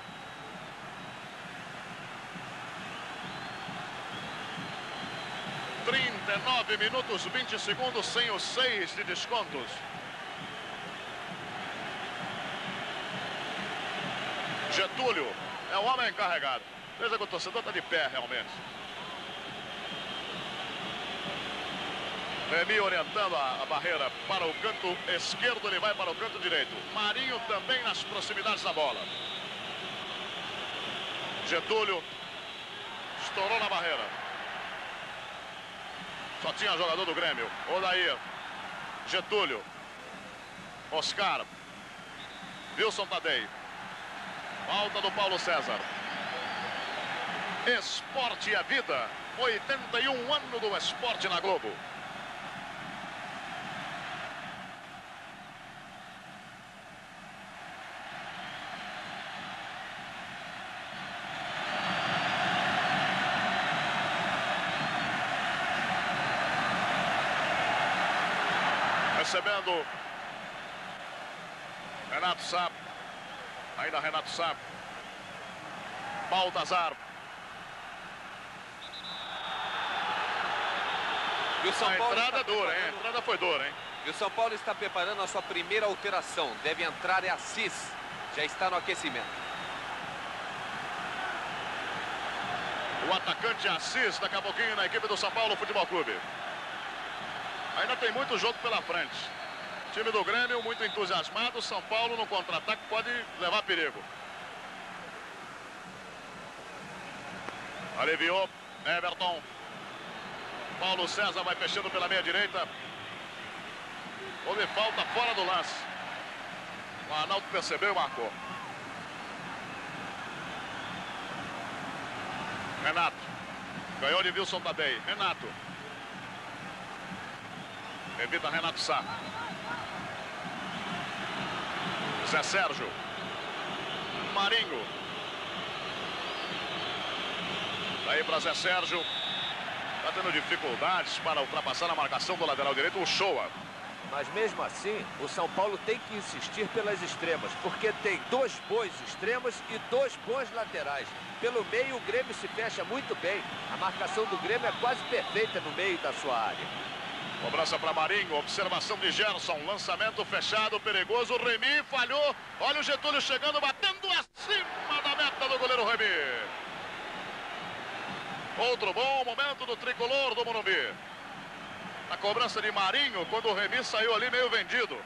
trinta e nove minutos, vinte segundos sem os seis de descontos. Getúlio é o homem encarregado. Veja que o torcedor está de pé realmente. Remy orientando a, a barreira para o canto esquerdo, ele vai para o canto direito. Marinho também nas proximidades da bola. Getúlio estourou na barreira. Só tinha jogador do Grêmio. Odair. Getúlio. Oscar. Wilson Tadei. Falta do Paulo César. Esporte é vida. oitenta e um anos do esporte na Globo. Recebendo Renato Sá. Ainda Renato Sá. Baltazar. E o São a Paulo entrada está dura, hein? preparando... A entrada foi dura, hein? E o São Paulo está preparando a sua primeira alteração. Deve entrar é Assis. Já está no aquecimento. O atacante Assis, daqui a pouquinho na equipe do São Paulo Futebol Clube. Ainda tem muito jogo pela frente. Time do Grêmio muito entusiasmado. São Paulo no contra-ataque pode levar perigo. Aliviou Everton. Paulo César vai fechando pela meia direita. Houve falta fora do lance. O Arnaldo percebeu e marcou. Renato. Ganhou de Wilson Tadei. Renato. Evita Renato Sá. Zé Sérgio. Marinho. Daí para Zé Sérgio. Está tendo dificuldades para ultrapassar a marcação do lateral direito, o Shoa. Mas mesmo assim, o São Paulo tem que insistir pelas extremas, porque tem dois bons extremos e dois bons laterais. Pelo meio, o Grêmio se fecha muito bem. A marcação do Grêmio é quase perfeita no meio da sua área. Cobrança para Marinho, observação de Gerson, lançamento fechado, perigoso, Remy falhou. Olha o Getúlio chegando, batendo acima da meta do goleiro Remy. Outro bom momento do tricolor do Morumbi. A cobrança de Marinho, quando o Remy saiu ali meio vendido.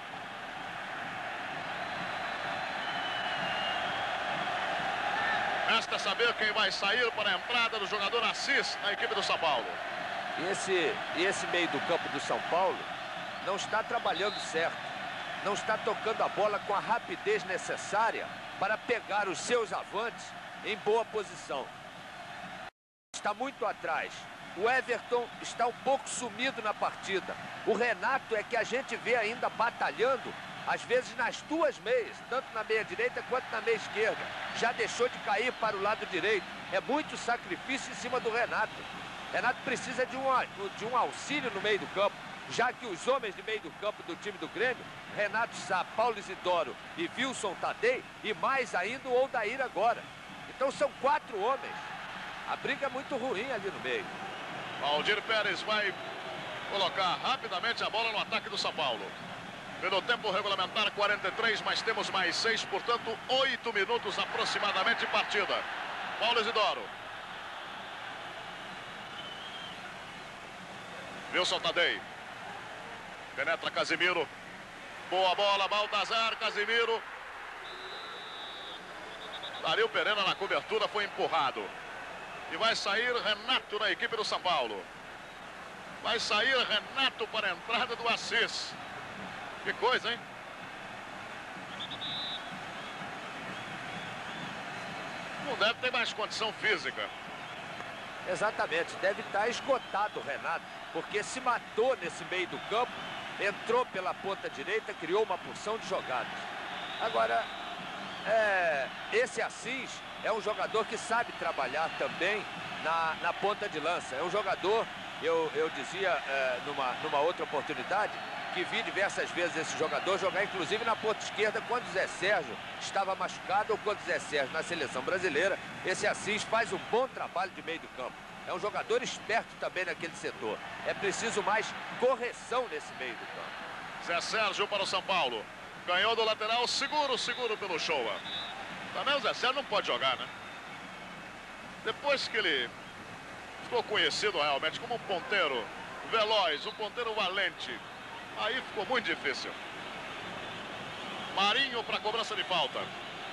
Resta saber quem vai sair para a entrada do jogador Assis na equipe do São Paulo. E esse, esse meio do campo do São Paulo não está trabalhando certo. Não está tocando a bola com a rapidez necessária para pegar os seus avantes em boa posição. Está muito atrás. O Everton está um pouco sumido na partida. O Renato é que a gente vê ainda batalhando, às vezes nas duas meias, tanto na meia direita quanto na meia esquerda. Já deixou de cair para o lado direito. É muito sacrifício em cima do Renato. Renato precisa de um, de um auxílio no meio do campo, já que os homens de meio do campo do time do Grêmio, Renato Sá, Paulo Isidoro e Wilson Tadei, e mais ainda o Odair agora. Então são quatro homens. A briga é muito ruim ali no meio. Valdir Pérez vai colocar rapidamente a bola no ataque do São Paulo. Pelo tempo regulamentar, quarenta e três, mas temos mais seis, portanto, oito minutos aproximadamente de partida. Paulo Isidoro. Wilson Tadei. Penetra Casimiro. Boa bola, Baltazar, Casimiro. Dario Pereira na cobertura, foi empurrado. E vai sair Renato na equipe do São Paulo. Vai sair Renato para a entrada do Assis. Que coisa, hein? Não deve ter mais condição física. Exatamente, deve estar esgotado o Renato, porque se matou nesse meio do campo, entrou pela ponta direita, criou uma porção de jogadas. Agora, é, esse Assis é um jogador que sabe trabalhar também na, na ponta de lança. É um jogador, eu, eu dizia é, numa, numa outra oportunidade, que vi diversas vezes esse jogador jogar, inclusive na ponta esquerda, quando o Zé Sérgio estava machucado ou quando o Zé Sérgio na seleção brasileira. Esse Assis faz um bom trabalho de meio do campo. É um jogador esperto também naquele setor. É preciso mais correção nesse meio do campo. Zé Sérgio para o São Paulo. Ganhou do lateral, seguro, seguro pelo Shoa. Também o Zé Sérgio não pode jogar, né? Depois que ele ficou conhecido realmente como um ponteiro veloz, um ponteiro valente, aí ficou muito difícil. Marinho para cobrança de falta.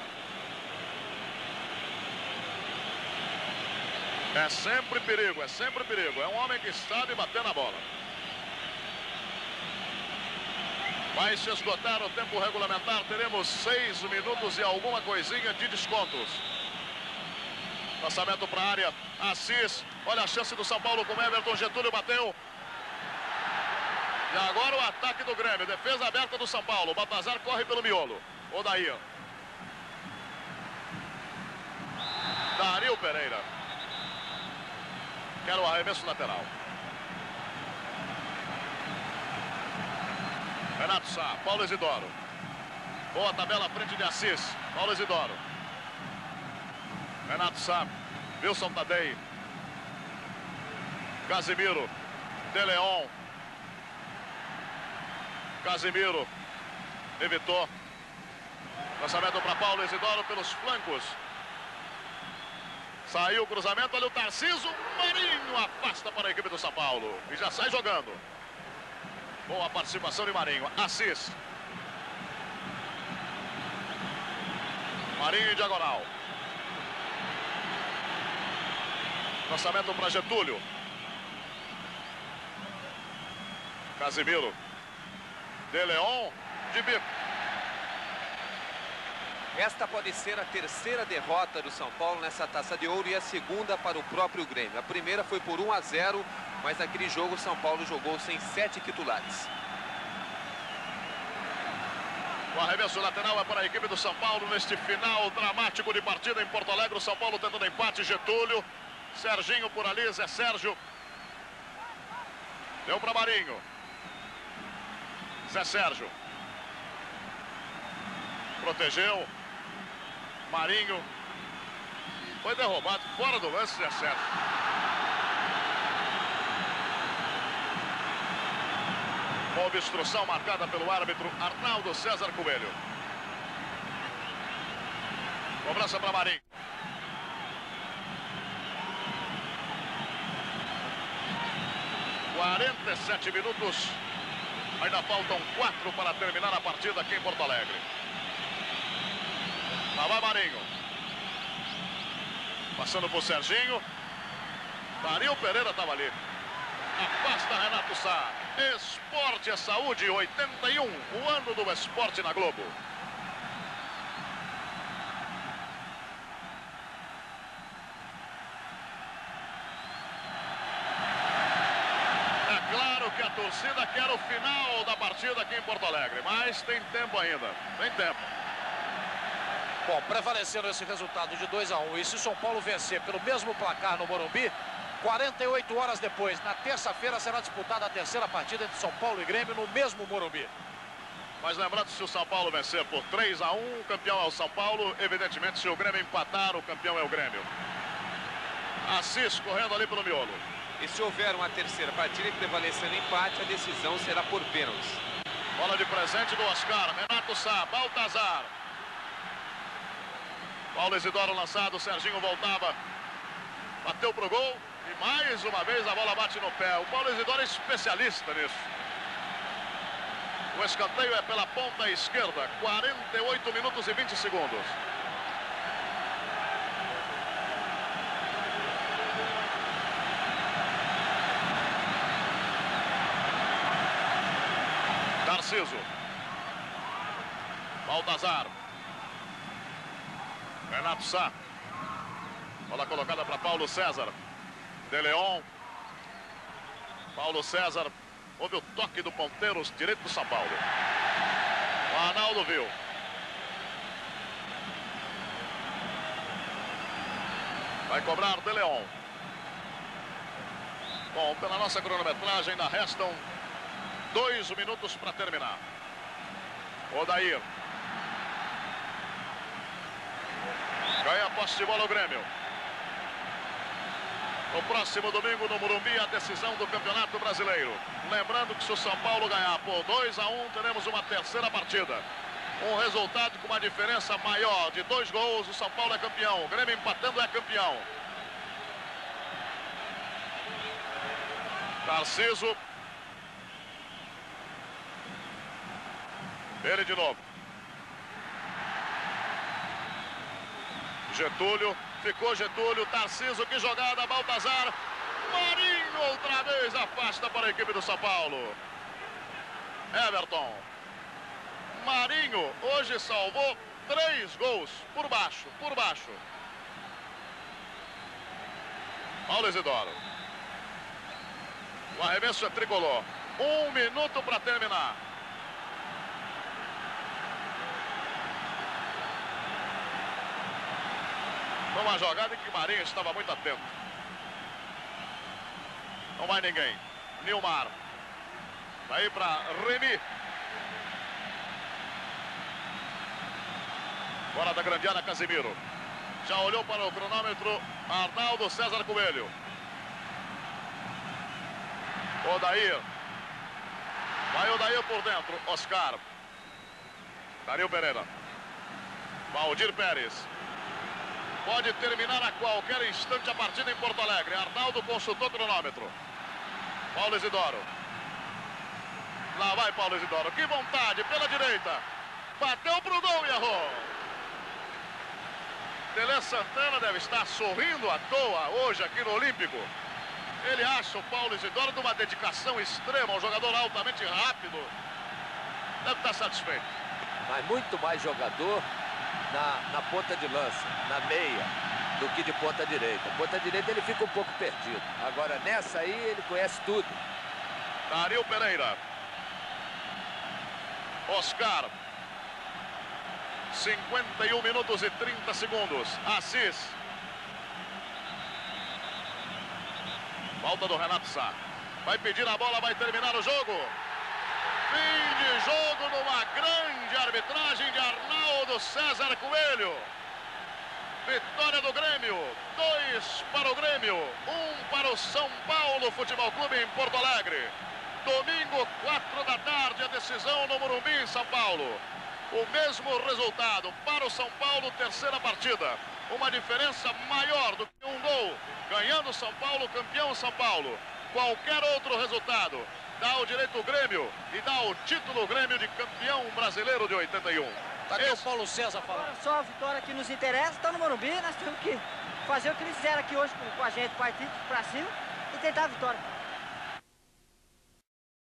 É sempre perigo, é sempre perigo. É um homem que sabe bater na bola. Vai se esgotar o tempo regulamentar. Teremos seis minutos e alguma coisinha de descontos. Lançamento para a área. Assis. Olha a chance do São Paulo com Everton. Getúlio bateu. E agora o ataque do Grêmio. Defesa aberta do São Paulo. Baltazar corre pelo miolo. Odair. Dario Pereira. Quer o arremesso lateral. Renato Sá. Paulo Isidoro. Boa tabela à frente de Assis. Paulo Isidoro. Renato Sá. Wilson Tadei. Casimiro. De Leon. Casimiro evitou. Lançamento para Paulo Isidoro pelos flancos. Saiu o cruzamento, olha o Tarciso. Marinho afasta para a equipe do São Paulo. E já sai jogando. Boa participação de Marinho. Assis. Marinho em diagonal. Lançamento para Getúlio. Casimiro. De Leon de bico. Esta pode ser a terceira derrota do São Paulo nessa Taça de Ouro e a segunda para o próprio Grêmio. A primeira foi por um a zero mas naquele jogo o São Paulo jogou sem sete titulares. O arremesso lateral é para a equipe do São Paulo neste final dramático de partida em Porto Alegre. O São Paulo tentando empate, Getúlio. Serginho por ali, Zé Sérgio. Deu para Marinho. Zé Sérgio. Protegeu. Marinho. Foi derrubado fora do lance, Zé Sérgio. Uma obstrução marcada pelo árbitro Arnaldo César Coelho. Cobrança para Marinho. quarenta e sete minutos. Ainda faltam quatro para terminar a partida aqui em Porto Alegre. Lá vai Marinho. Passando por Serginho. Dario Pereira estava ali. Afasta Renato Sá. Esporte é saúde, oitenta e um. O ano do esporte na Globo. É claro que a torcida quer o final da partida aqui em Porto Alegre, mas tem tempo ainda. Tem tempo. Bom, prevalecendo esse resultado de dois a um, e se o São Paulo vencer pelo mesmo placar no Morumbi, quarenta e oito horas depois, na terça-feira, será disputada a terceira partida entre São Paulo e Grêmio no mesmo Morumbi. Mas lembrando, se o São Paulo vencer por três a um, o campeão é o São Paulo. Evidentemente, se o Grêmio empatar, o campeão é o Grêmio. Assis correndo ali pelo miolo. E se houver uma terceira partida e prevalecer no empate, a decisão será por pênaltis. Bola de presente do Oscar. Renato Sá, Baltazar. Paulo Isidoro lançado, Serginho voltava. Bateu pro gol. E mais uma vez a bola bate no pé. O Paulo Isidoro é especialista nisso. O escanteio é pela ponta esquerda. quarenta e oito minutos e vinte segundos. Tarciso. Baltazar. Renato Sá. Bola colocada para Paulo César. De Leon. Paulo César. Houve o toque do ponteiro direito do São Paulo. O Arnaldo viu. Vai cobrar De Leon. Bom, pela nossa cronometragem ainda restam dois minutos para terminar. Odair. Ganha a posse de bola o Grêmio. No próximo domingo no Morumbi, a decisão do Campeonato Brasileiro. Lembrando que se o São Paulo ganhar por dois a um, teremos uma terceira partida. Um resultado com uma diferença maior de dois gols, o São Paulo é campeão. O Grêmio empatando é campeão. Tarciso. Ele de novo. Getúlio. Ficou Getúlio, Tarciso, que jogada, Baltazar. Marinho outra vez afasta para a equipe do São Paulo. Everton. Marinho hoje salvou três gols por baixo, por baixo. Paulo Isidoro. O arremesso é tricolor. Um minuto para terminar. Uma jogada em que Marinho estava muito atento. Não vai ninguém. Nilmar. Vai para Remy. Bola da grande área, Casimiro. Já olhou para o cronômetro Arnaldo César Coelho. Odair. Vai Odair por dentro. Oscar. Dario Pereira. Valdir Pérez. Pode terminar a qualquer instante a partida em Porto Alegre. Arnaldo consultou o cronômetro. Paulo Isidoro. Lá vai Paulo Isidoro. Que vontade, pela direita. Bateu pro gol e errou. Tele Santana deve estar sorrindo à toa hoje aqui no Olímpico. Ele acha o Paulo Isidoro de uma dedicação extrema, um jogador altamente rápido. Deve estar satisfeito. Mas muito mais jogador na, na ponta de lança, na meia. do que de ponta direita. Ponta direita ele fica um pouco perdido. Agora nessa aí ele conhece tudo. Dario Pereira. Oscar. cinquenta e um minutos e trinta segundos. Assis. Falta do Renato Sá. Vai pedir a bola, vai terminar o jogo. Fim de jogo numa grande arbitragem de Arnaldo César Coelho. Vitória do Grêmio. Dois para o Grêmio. Um para o São Paulo Futebol Clube em Porto Alegre. Domingo, quatro da tarde, a decisão no Morumbi, em São Paulo. O mesmo resultado para o São Paulo, terceira partida. Uma diferença maior do que um gol. Ganhando São Paulo, campeão São Paulo. Qualquer outro resultado dá o direito ao Grêmio e dá o título Grêmio de campeão brasileiro de oitenta e um. Tá aqui o Paulo César falando. Agora só a vitória que nos interessa, está no Morumbi, nós temos que fazer o que eles fizeram aqui hoje com, com a gente, partir para cima e tentar a vitória.